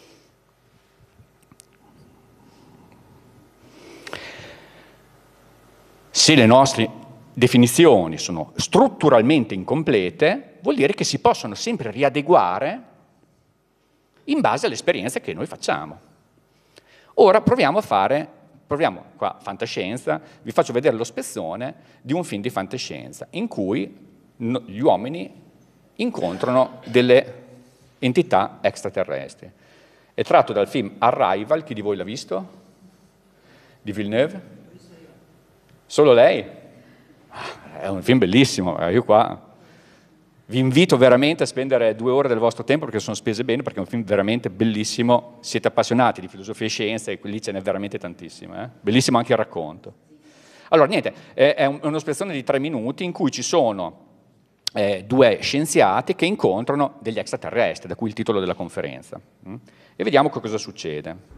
Se le nostre definizioni sono strutturalmente incomplete, vuol dire che si possono sempre riadeguare in base alle esperienze che noi facciamo. Ora proviamo qua fantascienza, vi faccio vedere lo spezzone di un film di fantascienza in cui gli uomini incontrano delle entità extraterrestri. È tratto dal film Arrival, chi di voi l'ha visto? Di Villeneuve? Solo lei? È un film bellissimo, io qua vi invito veramente a spendere 2 ore del vostro tempo perché sono spese bene, perché è un film veramente bellissimo, siete appassionati di filosofia e scienza e lì ce n'è veramente tantissimo, bellissimo anche il racconto. Allora niente, è uno spezzone di 3 minuti in cui ci sono 2 scienziati che incontrano degli extraterrestri, da cui il titolo della conferenza, e vediamo cosa succede.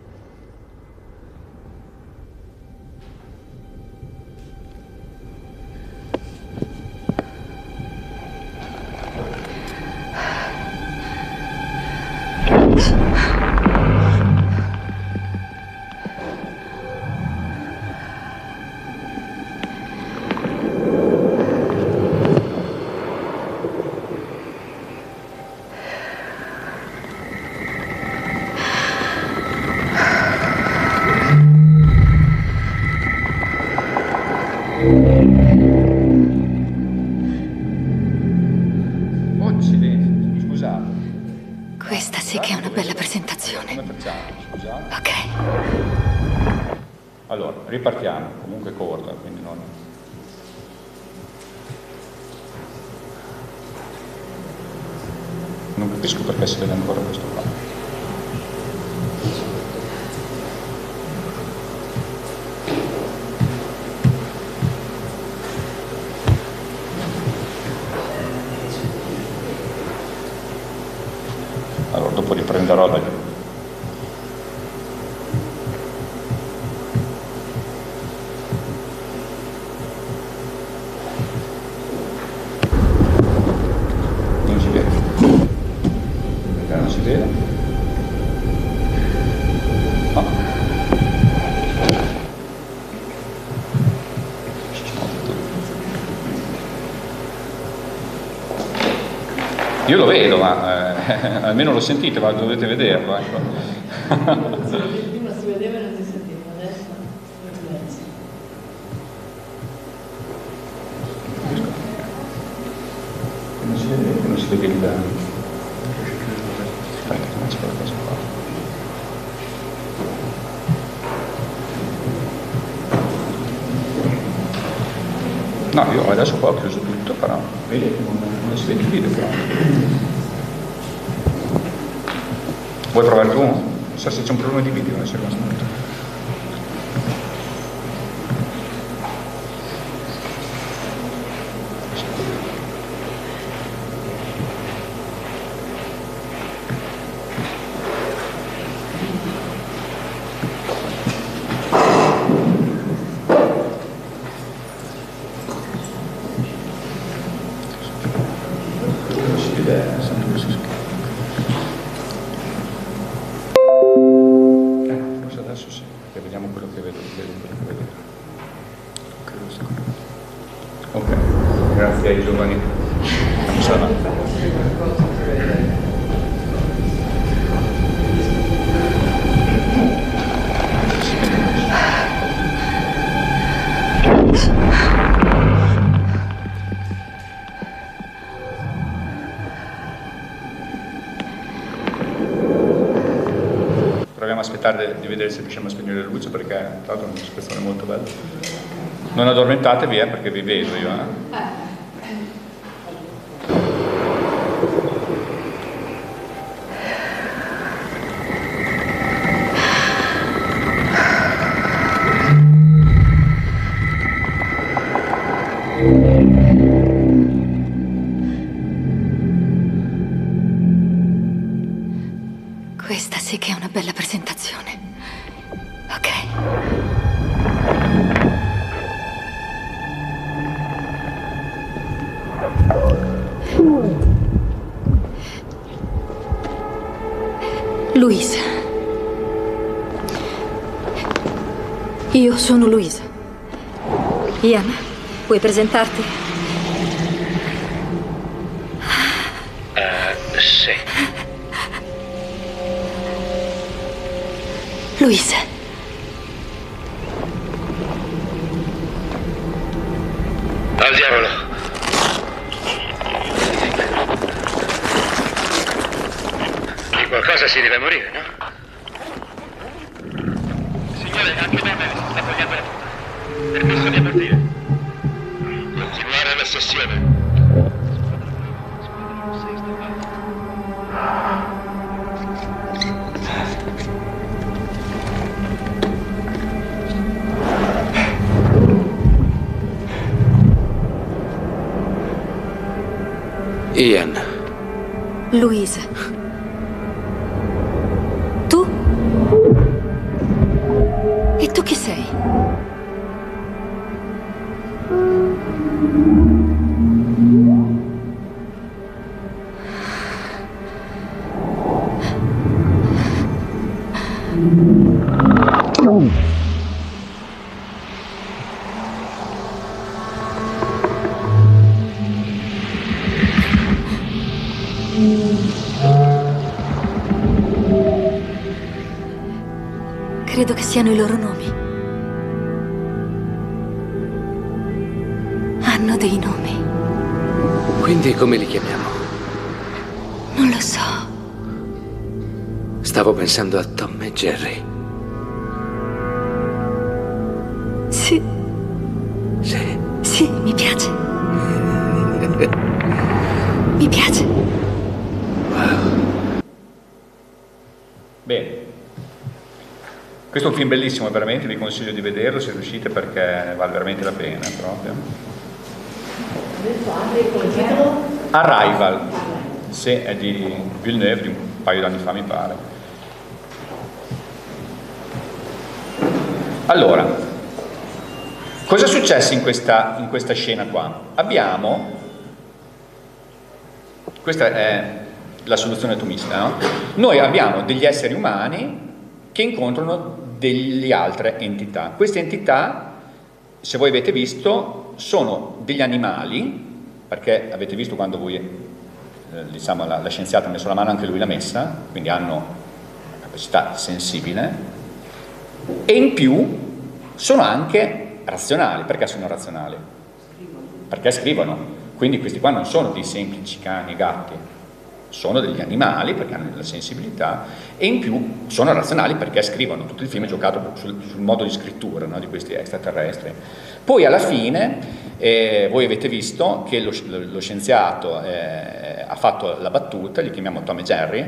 Questa sì che è una bella presentazione. Come facciamo? Scusate. Ok. Allora, ripartiamo, comunque corta, quindi non... Non capisco perché si vede ancora questo qua. Allora, dopo riprenderò da lì. Non si vede. Perché non si vede? No. Io lo vedo, ma almeno lo sentite, ma dovete vederlo. Ecco. Prima si vedeva e non si sentiva, adesso è diverso. Non si vede il... Aspetta, non c'è qualcosa qua. No, io adesso qua ho chiuso tutto, però vedete, non si vede il video però. Vuoi provare tu? Non so se c'è un problema di video, un secondo. dovremmo aspettare di vedere se riusciamo a spegnere la luce, perché tra l'altro è una situazione molto bella. Non addormentatevi perché vi vedo io. Questa sì che è una bella presentazione. Ok. Luisa. Io sono Luisa. Ian, vuoi presentarti? Sì. Luisa. Al diavolo. Di qualcosa si deve morire, no? Signore, anche me sta togliendo la tuta. Permesso di avvertire. Continuare la sessione. Ian. Luisa. Tu? E tu chi sei? Credo che siano i loro nomi. Hanno dei nomi. Quindi come li chiamiamo? Non lo so. Stavo pensando a Tom e Jerry. Sì. Sì. Sì, mi piace. Mi piace. Bene. Questo è un film bellissimo, veramente vi consiglio di vederlo se riuscite, perché vale veramente la pena proprio. Arrival, sì, è di Villeneuve, di un paio d'anni fa mi pare. Allora, cosa è successo in questa scena qua? Abbiamo, questa è la soluzione atomista, no? Noi abbiamo degli esseri umani che incontrano delle altre entità. Queste entità, se voi avete visto, sono degli animali, perché avete visto quando voi, diciamo, la scienziata ha messo la mano, anche lui l'ha messa, quindi hanno una capacità sensibile, e in più sono anche razionali. Perché sono razionali? Perché scrivono. Quindi questi qua non sono dei semplici cani e gatti, sono degli animali perché hanno la sensibilità, e in più sono razionali perché scrivono. Tutto il film è giocato sul modo di scrittura, no, di questi extraterrestri. Poi alla fine voi avete visto che lo scienziato ha fatto la battuta, li chiamiamo Tom e Jerry,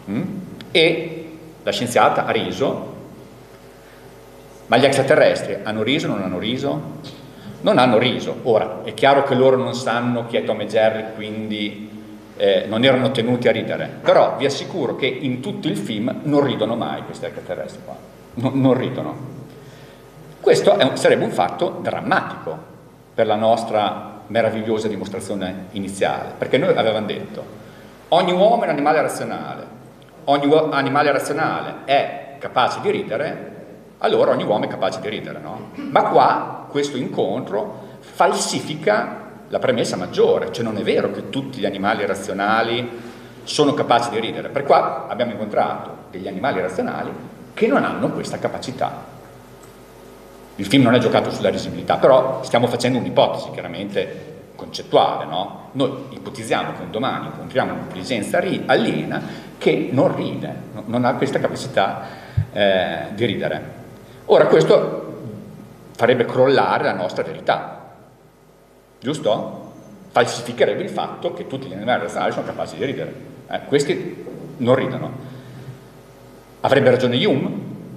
e la scienziata ha riso. Ma gli extraterrestri hanno riso o non hanno riso? Non hanno riso. Ora, è chiaro che loro non sanno chi è Tom e Jerry, quindi non erano tenuti a ridere, però vi assicuro che in tutto il film non ridono mai questi extraterrestri qua, non ridono. Questo sarebbe un fatto drammatico per la nostra meravigliosa dimostrazione iniziale, perché noi avevamo detto ogni uomo è un animale razionale, ogni animale razionale è capace di ridere, allora ogni uomo è capace di ridere, no? Ma qua questo incontro falsifica la premessa maggiore, cioè non è vero che tutti gli animali razionali sono capaci di ridere, per qua abbiamo incontrato degli animali razionali che non hanno questa capacità. Il film non è giocato sulla risibilità, però stiamo facendo un'ipotesi chiaramente concettuale, no? Noi ipotizziamo che un domani incontriamo un'intelligenza aliena che non ride, non ha questa capacità di ridere. Ora questo farebbe crollare la nostra verità, giusto? Falsificherebbe il fatto che tutti gli animali razionali sono capaci di ridere. Questi non ridono. Avrebbe ragione Hume?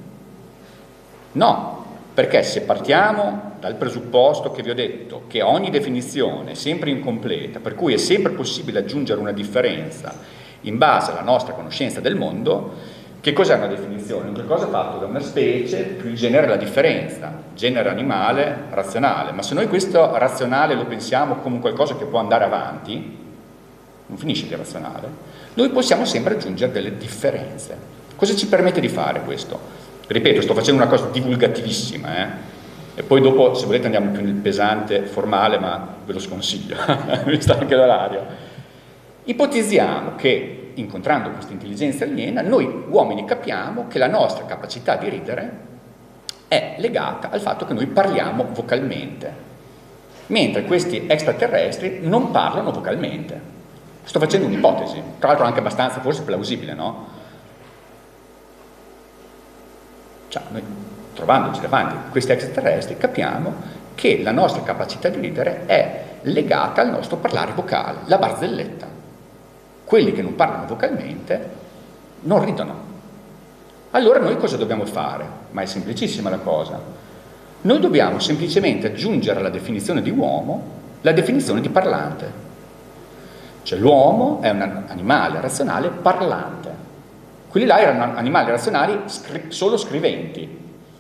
No, perché se partiamo dal presupposto che vi ho detto che ogni definizione è sempre incompleta, per cui è sempre possibile aggiungere una differenza in base alla nostra conoscenza del mondo, che cos'è una definizione? Un qualcosa fatto da una specie più il genere e la differenza, genere animale, razionale. Ma se noi questo razionale lo pensiamo come qualcosa che può andare avanti, non finisce di razionale, noi possiamo sempre aggiungere delle differenze. Cosa ci permette di fare questo? Ripeto, sto facendo una cosa divulgativissima, e poi dopo, se volete, andiamo più nel pesante, formale, ma ve lo sconsiglio, visto anche l'orario. Ipotizziamo che, incontrando questa intelligenza aliena, noi uomini capiamo che la nostra capacità di ridere è legata al fatto che noi parliamo vocalmente, mentre questi extraterrestri non parlano vocalmente. Sto facendo un'ipotesi, tra l'altro anche abbastanza forse plausibile, no? Cioè, noi trovandoci davanti a questi extraterrestri capiamo che la nostra capacità di ridere è legata al nostro parlare vocale, la barzelletta. Quelli che non parlano vocalmente non ridono. Allora noi cosa dobbiamo fare? Ma è semplicissima la cosa. Noi dobbiamo semplicemente aggiungere alla definizione di uomo la definizione di parlante. Cioè l'uomo è un animale razionale parlante. Quelli là erano animali razionali solo scriventi.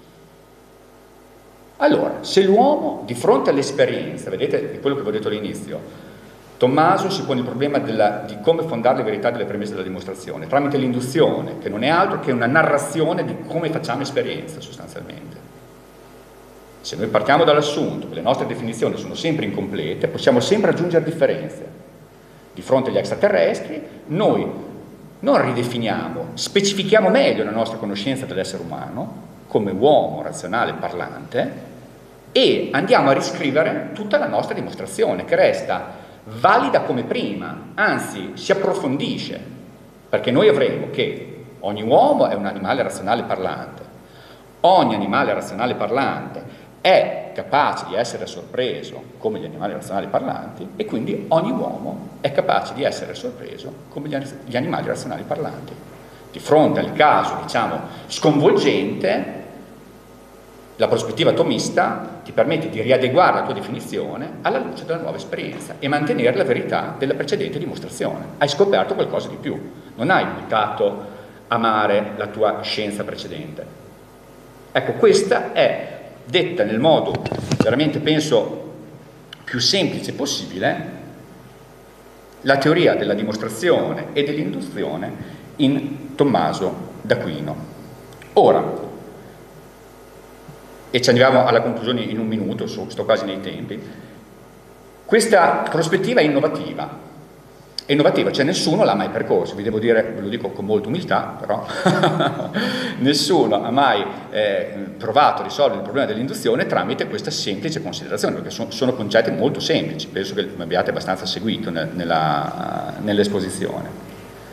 Allora, se l'uomo di fronte all'esperienza, vedete quello che vi ho detto all'inizio, Tommaso si pone il problema di come fondare le verità delle premesse della dimostrazione, tramite l'induzione, che non è altro che una narrazione di come facciamo esperienza, sostanzialmente. Se noi partiamo dall'assunto che le nostre definizioni sono sempre incomplete, possiamo sempre aggiungere differenze. Di fronte agli extraterrestri, noi non ridefiniamo, specifichiamo meglio la nostra conoscenza dell'essere umano, come uomo razionale parlante, e andiamo a riscrivere tutta la nostra dimostrazione, che resta valida come prima, anzi si approfondisce, perché noi avremo che ogni uomo è un animale razionale parlante, ogni animale razionale parlante è capace di essere sorpreso come gli animali razionali parlanti, e quindi ogni uomo è capace di essere sorpreso come gli animali razionali parlanti. Di fronte al caso, diciamo, sconvolgente, la prospettiva tomista ti permette di riadeguare la tua definizione alla luce della nuova esperienza e mantenere la verità della precedente dimostrazione. Hai scoperto qualcosa di più, non hai buttato a mare la tua scienza precedente. Ecco, questa è, detta nel modo veramente penso più semplice possibile, la teoria della dimostrazione e dell'induzione in Tommaso d'Aquino. Ora, e ci arriviamo alla conclusione in un minuto, sto quasi nei tempi, questa prospettiva è innovativa, cioè nessuno l'ha mai percorso, vi devo dire, ve lo dico con molta umiltà, però nessuno ha mai provato a risolvere il problema dell'induzione tramite questa semplice considerazione, perché sono concetti molto semplici, penso che mi abbiate abbastanza seguito nell'esposizione.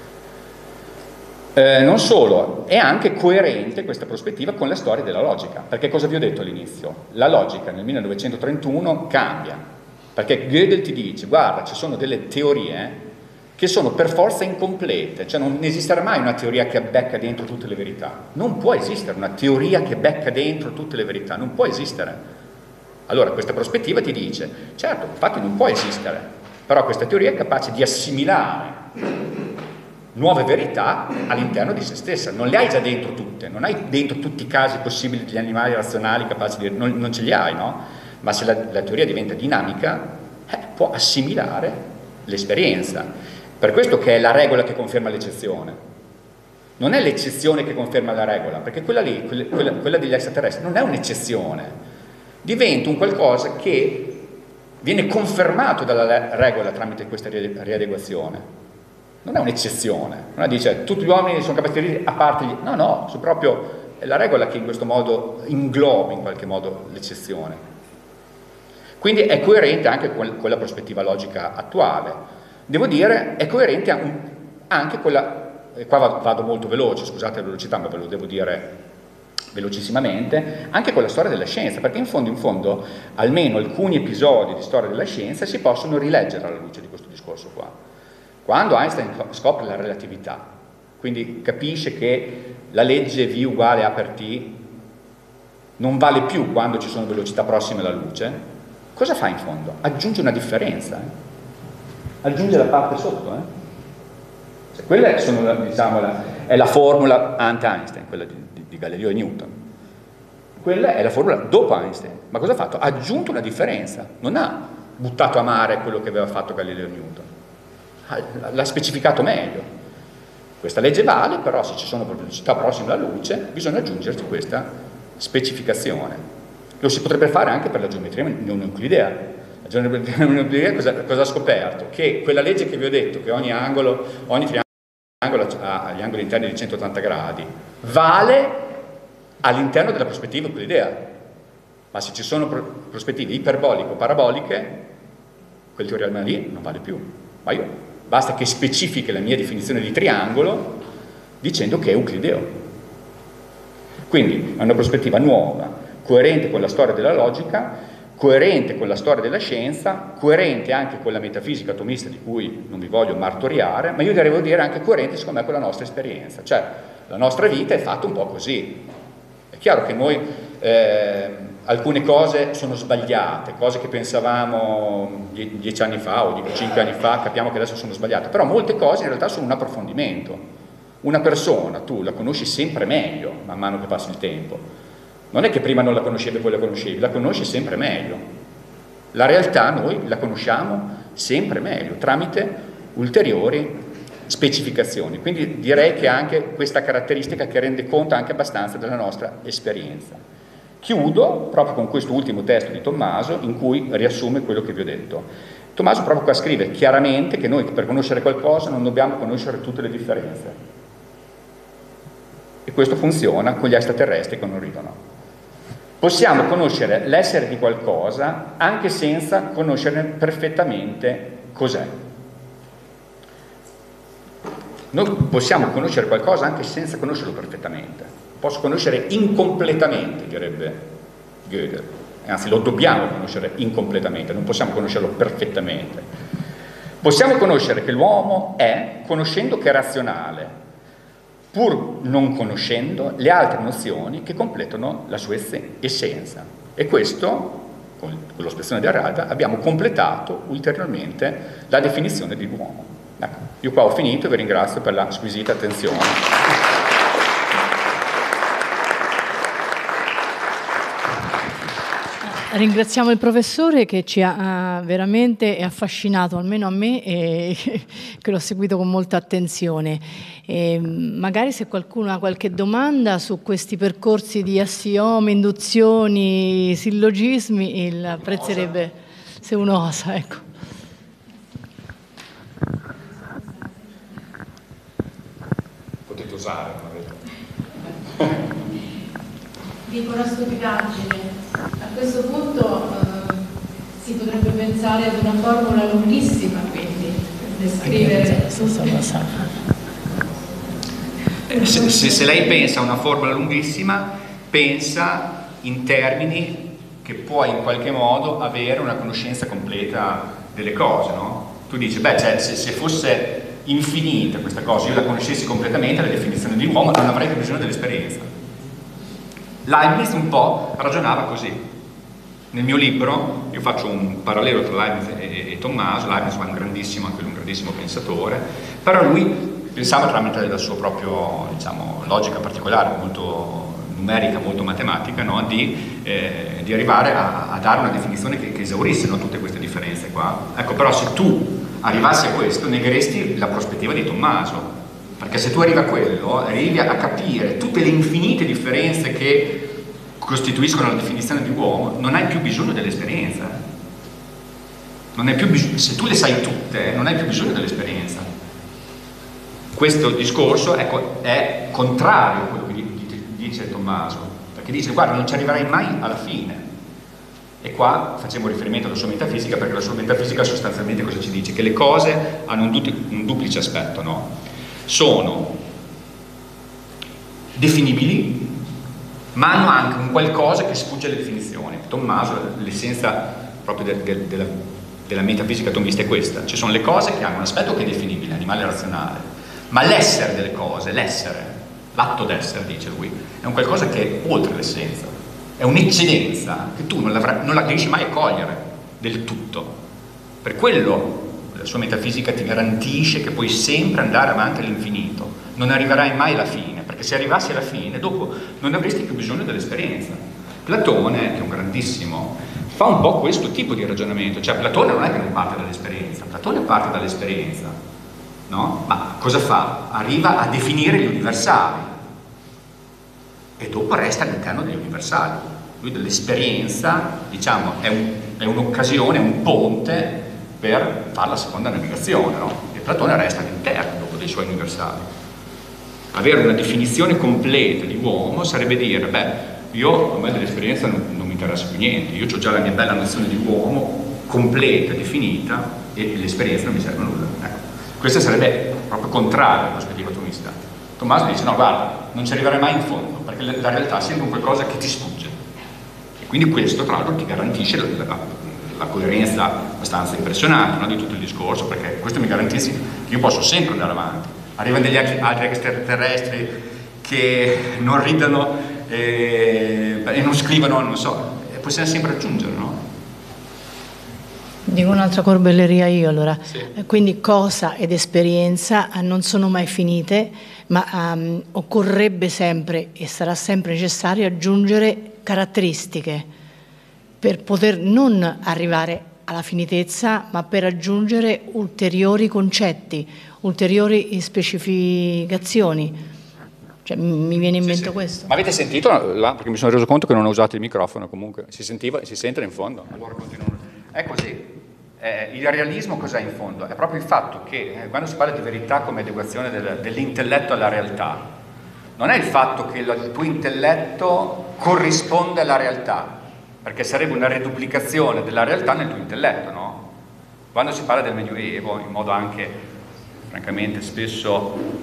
Non solo, è anche coerente questa prospettiva con la storia della logica, perché cosa vi ho detto all'inizio? La logica nel 1931 cambia, perché Gödel ti dice, guarda, ci sono delle teorie che sono per forza incomplete, cioè non esisterà mai una teoria che becca dentro tutte le verità, non può esistere una teoria che becca dentro tutte le verità, non può esistere. Allora questa prospettiva ti dice, certo, infatti non può esistere, però questa teoria è capace di assimilare nuove verità all'interno di se stessa, non le hai già dentro tutte, non hai dentro tutti i casi possibili degli animali razionali capaci di... non ce li hai, no? Ma se la teoria diventa dinamica, può assimilare l'esperienza. Per questo che è la regola che conferma l'eccezione. Non è l'eccezione che conferma la regola, perché quella lì, quella degli extraterrestri, non è un'eccezione, diventa un qualcosa che viene confermato dalla regola tramite questa riadeguazione. Non è un'eccezione, non è dice tutti gli uomini sono capaci di ridere a parte gli... No, è proprio la regola che in questo modo ingloba in qualche modo l'eccezione. Quindi è coerente anche con la prospettiva logica attuale. Devo dire, è coerente anche quella... Qua vado molto veloce, scusate la velocità, ma ve lo devo dire velocissimamente, anche con la storia della scienza, perché in fondo, almeno alcuni episodi di storia della scienza si possono rileggere alla luce di questo discorso qua. Quando Einstein scopre la relatività, quindi capisce che la legge V uguale A per T non vale più quando ci sono velocità prossime alla luce, cosa fa in fondo? Aggiunge una differenza, aggiunge la parte sotto. Quella sono, diciamo, è la formula ante-Einstein, quella di Galileo e Newton. Quella è la formula dopo Einstein. Ma cosa ha fatto? Ha aggiunto una differenza, non ha buttato a mare quello che aveva fatto Galileo e Newton, l'ha specificato meglio. Questa legge vale, però se ci sono velocità prossime alla luce bisogna aggiungerci questa specificazione. Lo si potrebbe fare anche per la geometria non euclidea. La geometria non euclidea cosa ha scoperto? Che quella legge che vi ho detto, che ogni triangolo ha gli angoli interni di 180 gradi, vale all'interno della prospettiva euclidea, ma se ci sono prospettive iperboliche o paraboliche, quel teorema lì non vale più. Ma basta che specifichi la mia definizione di triangolo dicendo che è euclideo. Quindi è una prospettiva nuova, coerente con la storia della logica, coerente con la storia della scienza, coerente anche con la metafisica atomista di cui non vi voglio martoriare, ma io devo dire anche coerente secondo me con la nostra esperienza, cioè la nostra vita è fatta un po' così. È chiaro che noi alcune cose sono sbagliate, cose che pensavamo 10 anni fa o 5 anni fa, capiamo che adesso sono sbagliate, però molte cose in realtà sono un approfondimento. Una persona tu la conosci sempre meglio man mano che passa il tempo. Non è che prima non la conoscevi e poi la conoscevi, la conosci sempre meglio. La realtà noi la conosciamo sempre meglio, tramite ulteriori specificazioni. Quindi direi che anche questa caratteristica che rende conto anche abbastanza della nostra esperienza. Chiudo proprio con questo ultimo testo di Tommaso in cui riassume quello che vi ho detto. Tommaso proprio qua scrive chiaramente che noi per conoscere qualcosa non dobbiamo conoscere tutte le differenze. E questo funziona con gli extraterrestri che non ridono. Possiamo conoscere l'essere di qualcosa anche senza conoscerne perfettamente cos'è. Noi possiamo conoscere qualcosa anche senza conoscerlo perfettamente. Posso conoscere incompletamente, direbbe Gödel. Anzi, lo dobbiamo conoscere incompletamente, non possiamo conoscerlo perfettamente. Possiamo conoscere che l'uomo è, conoscendo che è razionale, pur non conoscendo le altre nozioni che completano la sua essenza. E questo, con l'espressione di Arada, abbiamo completato ulteriormente la definizione di l'uomo. Ecco, io qua ho finito e vi ringrazio per la squisita attenzione. Ringraziamo il professore che ci ha veramente affascinato, almeno a me, e che l'ho seguito con molta attenzione. E magari se qualcuno ha qualche domanda su questi percorsi di assiomi, induzioni, sillogismi, apprezzerebbe se uno osa, ecco. Potete usare, Dico una stupidaggine. A questo punto si potrebbe pensare ad una formula lunghissima, quindi, per descrivere se lei pensa a una formula lunghissima, pensa in termini che puoi in qualche modo avere una conoscenza completa delle cose, no? Tu dici, beh, cioè, se fosse infinita questa cosa, io la conoscessi completamente, la definizione di uomo, non avrei più bisogno dell'esperienza. Leibniz un po' ragionava così. Nel mio libro io faccio un parallelo tra Leibniz e Tommaso. Leibniz è anche un grandissimo pensatore, però lui pensava tramite la sua propria, diciamo, logica particolare, molto numerica, molto matematica, no? di arrivare a dare una definizione che esaurisse, no, tutte queste differenze qua. Ecco, però se tu arrivassi a questo negheresti la prospettiva di Tommaso. Perché se tu arrivi a quello, arrivi a capire tutte le infinite differenze che costituiscono la definizione di uomo, non hai più bisogno dell'esperienza. Se tu le sai tutte, non hai più bisogno dell'esperienza. Questo discorso, ecco, è contrario a quello che dice Tommaso, perché dice, guarda, non ci arriverai mai alla fine. E qua facciamo riferimento alla sua metafisica, perché la sua metafisica sostanzialmente cosa ci dice? Che le cose hanno un duplice aspetto, no? Sono definibili, ma hanno anche un qualcosa che sfugge alle definizioni. Tommaso, l'essenza proprio della metafisica tomista è questa: ci sono le cose che hanno un aspetto che è definibile, animale razionale, ma l'essere delle cose, l'atto d'essere, dice lui, è un qualcosa che è oltre l'essenza, è un'eccedenza che tu non la riesci mai a cogliere del tutto. Per quello la sua metafisica ti garantisce che puoi sempre andare avanti all'infinito, non arriverai mai alla fine, perché se arrivassi alla fine dopo non avresti più bisogno dell'esperienza. Platone, che è un grandissimo, fa un po' questo tipo di ragionamento, cioè Platone non è che non parte dall'esperienza, Platone parte dall'esperienza, no? Ma cosa fa? Arriva a definire gli universali e dopo resta all'interno degli universali. Lui dell'esperienza, diciamo, è un'occasione, un ponte per fare la seconda navigazione, no? E Platone resta all'interno dopo dei suoi universali. Avere una definizione completa di uomo sarebbe dire, a me dell'esperienza non mi interessa più niente, io ho già la mia bella nozione di uomo completa, definita, e l'esperienza non mi serve a nulla. Ecco. Questo sarebbe proprio contrario alla prospettiva tomista. Tommaso dice, no, guarda, non ci arriverai mai in fondo, perché la realtà è sempre un qualcosa che ti sfugge. E quindi questo, tra l'altro, ti garantisce la coerenza abbastanza impressionante, no, di tutto il discorso, perché questo mi garantisce che io posso sempre andare avanti. Arrivano degli altri extraterrestri che non ridano e non scrivono, non so, e possiamo sempre aggiungere, no? Dico un'altra corbelleria io allora. Sì. Quindi cosa ed esperienza non sono mai finite, ma occorrebbe sempre e sarà sempre necessario aggiungere caratteristiche per poter non arrivare alla finitezza, ma per aggiungere ulteriori concetti, ulteriori specificazioni. Cioè, mi viene in mente questo. Ma avete sentito là? Perché mi sono reso conto che non ho usato il microfono comunque. Si sentiva, si sente in fondo. Allora continuano. È così. Il realismo cos'è in fondo? È proprio il fatto che quando si parla di verità come adeguazione dell'intelletto alla realtà, non è il fatto che il tuo intelletto corrisponde alla realtà, perché sarebbe una riduplicazione della realtà nel tuo intelletto, no? Quando si parla del Medioevo, in modo anche, francamente, spesso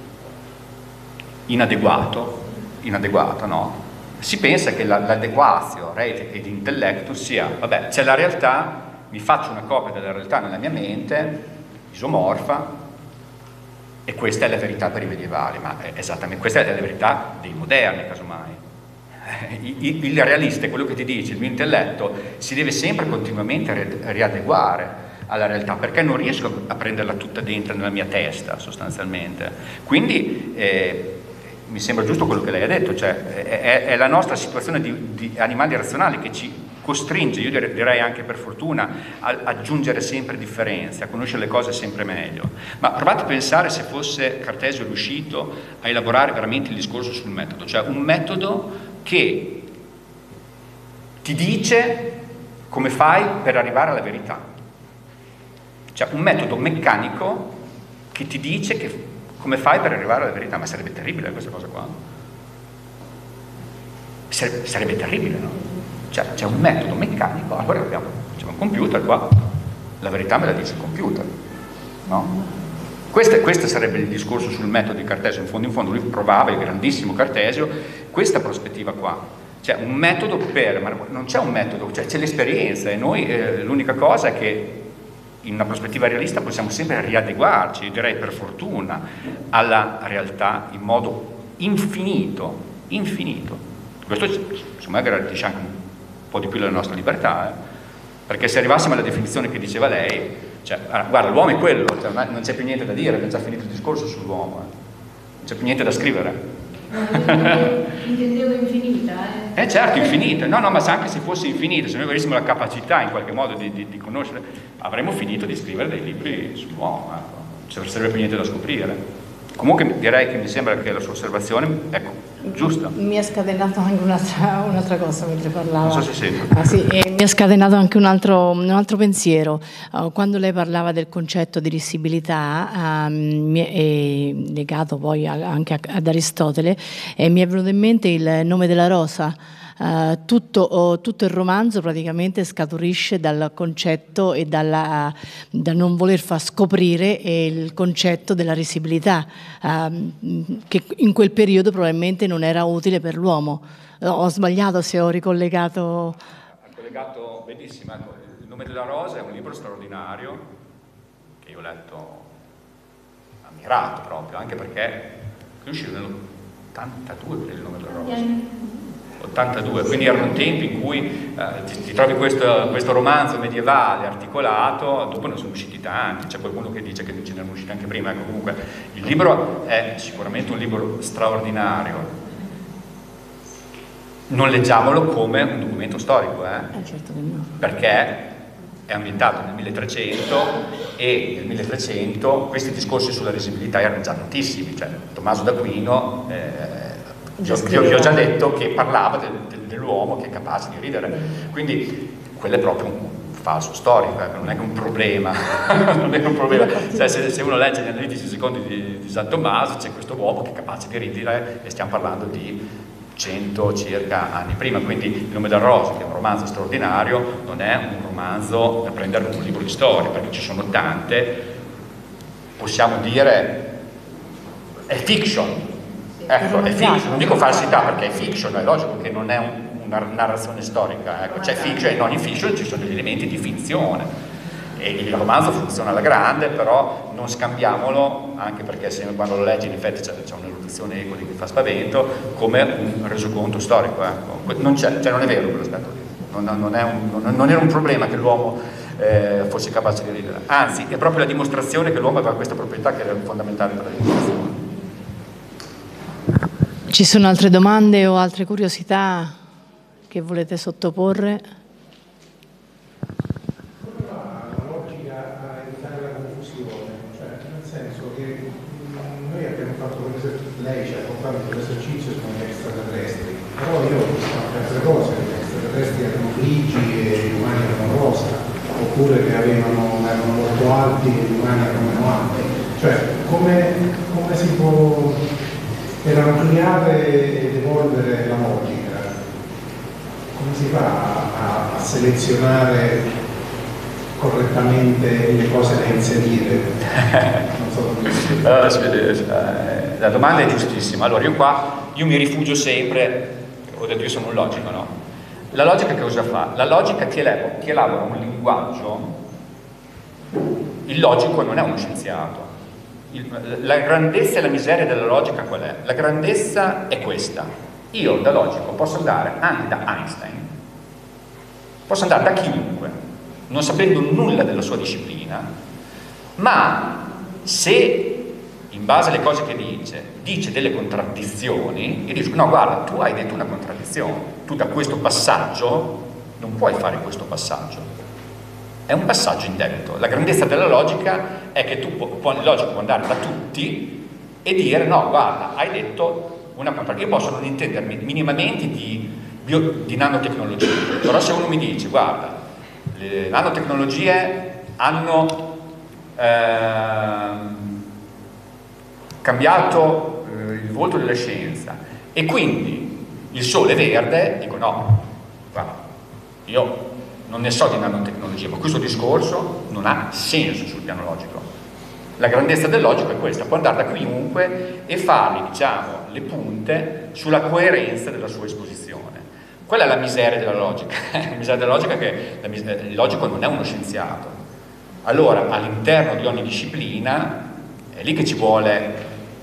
inadeguato, no? Si pensa che l'adequatio rete ed intellectus sia, vabbè, c'è la realtà, mi faccio una copia della realtà nella mia mente, isomorfa, e questa è la verità per i medievali, ma esattamente questa è la verità dei moderni, casomai. Il realista è quello che ti dice, il mio intelletto si deve sempre continuamente riadeguare alla realtà, perché non riesco a prenderla tutta dentro nella mia testa, sostanzialmente. Quindi mi sembra giusto quello che lei ha detto, cioè è la nostra situazione di animali razionali che ci costringe, io direi anche per fortuna, a aggiungere sempre differenze, a conoscere le cose sempre meglio. Ma provate a pensare se fosse Cartesio riuscito a elaborare veramente il discorso sul metodo, cioè un metodo che ti dice come fai per arrivare alla verità, cioè un metodo meccanico che ti dice come fai per arrivare alla verità. Ma sarebbe terribile questa cosa qua, sarebbe terribile, no? Cioè c'è un metodo meccanico, allora c'è un computer qua, la verità me la dice il computer, no? Questo sarebbe il discorso sul metodo di Cartesio. In fondo lui provava, il grandissimo Cartesio, questa prospettiva qua, cioè un metodo ma non c'è un metodo, cioè c'è l'esperienza, e noi l'unica cosa è che in una prospettiva realista possiamo sempre riadeguarci, io direi per fortuna, alla realtà in modo infinito. Questo insomma garantisce anche un po' di più la nostra libertà, perché se arrivassimo alla definizione che diceva lei, cioè, guarda, l'uomo è quello, cioè, non c'è più niente da dire, abbiamo già finito il discorso sull'uomo, non c'è più niente da scrivere. Intendevo infinita, Certo, infinita, no, ma anche se fosse infinita, se noi avessimo la capacità in qualche modo di conoscere, avremmo finito di scrivere dei libri sull'uomo, non ci sarebbe più niente da scoprire. Comunque direi che mi sembra che la sua osservazione, ecco, giusta. Mi ha scatenato anche un'altra cosa mentre parlava. Non so se sento. Sì, mi ha scatenato anche un altro pensiero. Quando lei parlava del concetto di rissibilità, legato poi anche ad Aristotele, mi è venuto in mente il nome della rosa. Tutto il romanzo praticamente scaturisce dal concetto e dal non voler far scoprire il concetto della rissibilità, che in quel periodo probabilmente non era utile per l'uomo. Ho sbagliato se ho ricollegato? Ha collegato benissimo. Ecco, Il nome della rosa è un libro straordinario che io ho letto ammirato proprio, anche perché è uscito nell'82 Il nome della rosa. 82, quindi erano tempi in cui ti trovi questo romanzo medievale articolato, dopo ne sono usciti tanti, c'è qualcuno che dice che ce ne erano usciti anche prima, ecco, comunque il libro è sicuramente un libro straordinario. Non leggiamolo come un documento storico, Certo che no. perché è ambientato nel 1300 e nel 1300 questi discorsi sulla risibilità erano già notissimi, cioè Tommaso d'Aquino vi ho già detto che parlava dell'uomo che è capace di ridere, quindi quello è proprio un falso storico, non è che un problema, non è un problema. Cioè, se uno legge gli analitici secondi di San Tommaso c'è questo uomo che è capace di ridere e stiamo parlando di 100 circa anni prima, quindi Il nome del rosa, che è un romanzo straordinario, non è un romanzo da prendere come un libro di storia, perché ci sono tante, possiamo dire è fiction. Ecco, è fiction, non dico falsità perché è fiction, è logico che non è una narrazione storica, ecco, c'è fiction e in ogni fiction ci sono degli elementi di finzione e il romanzo funziona alla grande, però non scambiamolo, anche perché quando lo leggi in effetti c'è un'eruzione eco che fa spavento, come un resoconto storico, ecco. Non è vero quell'aspetto lì, non era un problema che l'uomo fosse capace di ridere, anzi è proprio la dimostrazione che l'uomo aveva questa proprietà che era fondamentale per la dimostrazione. Ci sono altre domande o altre curiosità che volete sottoporre? Come fa la logica a evitare la confusione? Cioè, nel senso che noi abbiamo fatto, lei ci ha portato quell'esercizio sugli extraterrestri, però io ho visto anche altre cose, che gli extraterrestri erano grigi e gli umani erano rosa, oppure che erano molto alti e gli umani erano meno alti. Cioè, come si può... Per ampliare ed evolvere la logica, come si fa a selezionare correttamente le cose da inserire? Non so come dire. La domanda è giustissima. Allora io mi rifugio sempre, ho detto io sono un logico, no? La logica che cosa fa? La logica ti elabora un linguaggio. Il logico non è uno scienziato. La grandezza e la miseria della logica qual è? La grandezza è questa: io da logico posso andare anche da Einstein, posso andare da chiunque non sapendo nulla della sua disciplina, ma se in base alle cose che dice delle contraddizioni, io dico no, guarda, tu hai detto una contraddizione, tu da questo passaggio non puoi fare questo passaggio. È un passaggio indebito. La grandezza della logica è che il logico può andare da tutti e dire no, guarda, hai detto una contraddizione. Io posso non intendermi minimamente di nanotecnologie, però se uno mi dice guarda, le nanotecnologie hanno cambiato il volto della scienza e quindi il sole è verde, dico no, guarda, io non ne so di nanotecnologia, ma questo discorso non ha senso sul piano logico. La grandezza del logico è questa, può andare da chiunque e fargli, diciamo, le punte sulla coerenza della sua esposizione. Quella è la miseria della logica. La miseria della logica è che il logico non è uno scienziato. Allora, all'interno di ogni disciplina, è lì che ci vuole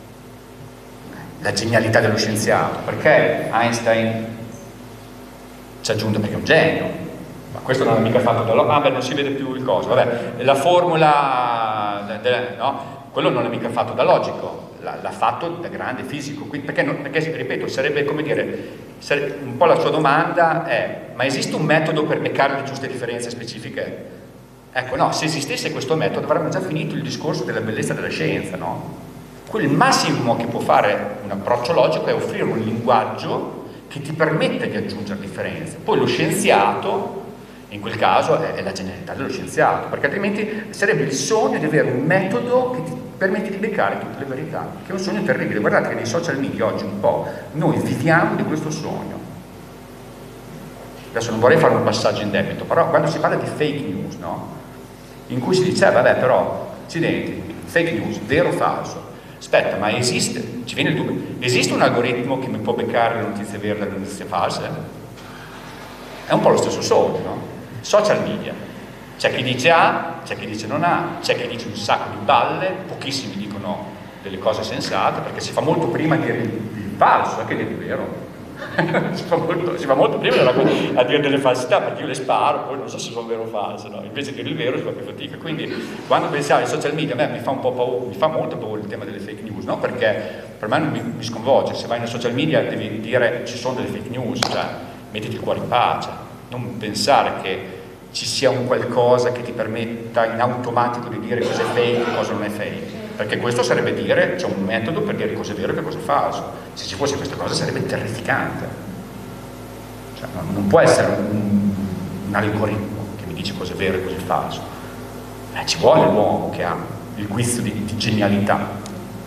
la genialità dello scienziato. Perché Einstein ci ha aggiunto perché è un genio. Ma questo non è mica fatto da logica, non si vede più il coso, vabbè, la formula, no? Quello non è mica fatto da logico, l'ha fatto da grande fisico, quindi, perché ripeto, sarebbe come dire, un po' la sua domanda è, ma esiste un metodo per beccare le giuste differenze specifiche? Ecco, no, se esistesse questo metodo avremmo già finito il discorso della bellezza della scienza, no? Il massimo che può fare un approccio logico è offrire un linguaggio che ti permette di aggiungere differenze, poi lo scienziato in quel caso è la genialità dello scienziato, perché altrimenti sarebbe il sogno di avere un metodo che ti permette di beccare tutte le verità, che è un sogno terribile. Guardate che nei social media oggi un po' noi viviamo di questo sogno. Adesso non vorrei fare un passaggio in debito, però quando si parla di fake news, no? In cui si dice, vabbè, però, accidenti, fake news, vero o falso? Aspetta, ma esiste ci viene il dubbio. Esiste un algoritmo che mi può beccare le notizie vere dalle notizie false? È un po' lo stesso soldo, no? Social media. C'è chi dice A, c'è chi dice non A, c'è chi dice un sacco di balle, pochissimi dicono delle cose sensate, perché si fa molto prima a dire il falso che dire il vero. si fa molto prima a dire delle falsità, perché io le sparo, poi non so se sono vero o false, no? Invece di dire il vero si fa più fatica. Quindi quando pensiamo ai social media, a me mi fa un po' paura, mi fa molto paura il tema delle fake news, no? Perché per me non mi sconvolge. Se vai nei social media devi dire ci sono delle fake news, cioè mettiti il cuore in pace, non pensare che ci sia un qualcosa che ti permetta in automatico di dire cosa è fake e cosa non è fake, perché questo sarebbe dire c'è un metodo per dire cosa è vero e cosa è falso. Se ci fosse questa cosa sarebbe terrificante, cioè, non può essere un algoritmo che mi dice cosa è vero e cosa è falso, ci vuole l'uomo che ha il guizzo di genialità.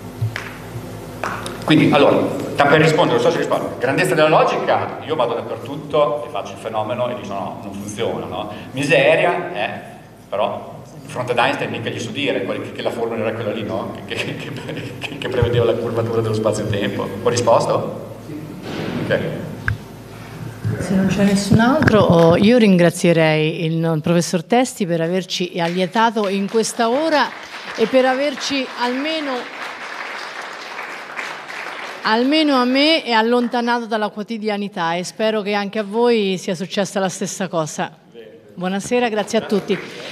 Quindi allora, per rispondere, non so se rispondo, grandezza della logica, io vado dappertutto e faccio il fenomeno e dico no, non funziona, no? Miseria, però di fronte ad Einstein mica gli so dire che la formula era quella lì, no? Che prevedeva la curvatura dello spazio-tempo. Ho risposto? Ok. Se non c'è nessun altro, io ringrazierei il professor Testi per averci allietato in questa ora e per averci almeno a me è allontanato dalla quotidianità, e spero che anche a voi sia successa la stessa cosa. Buonasera, grazie a tutti.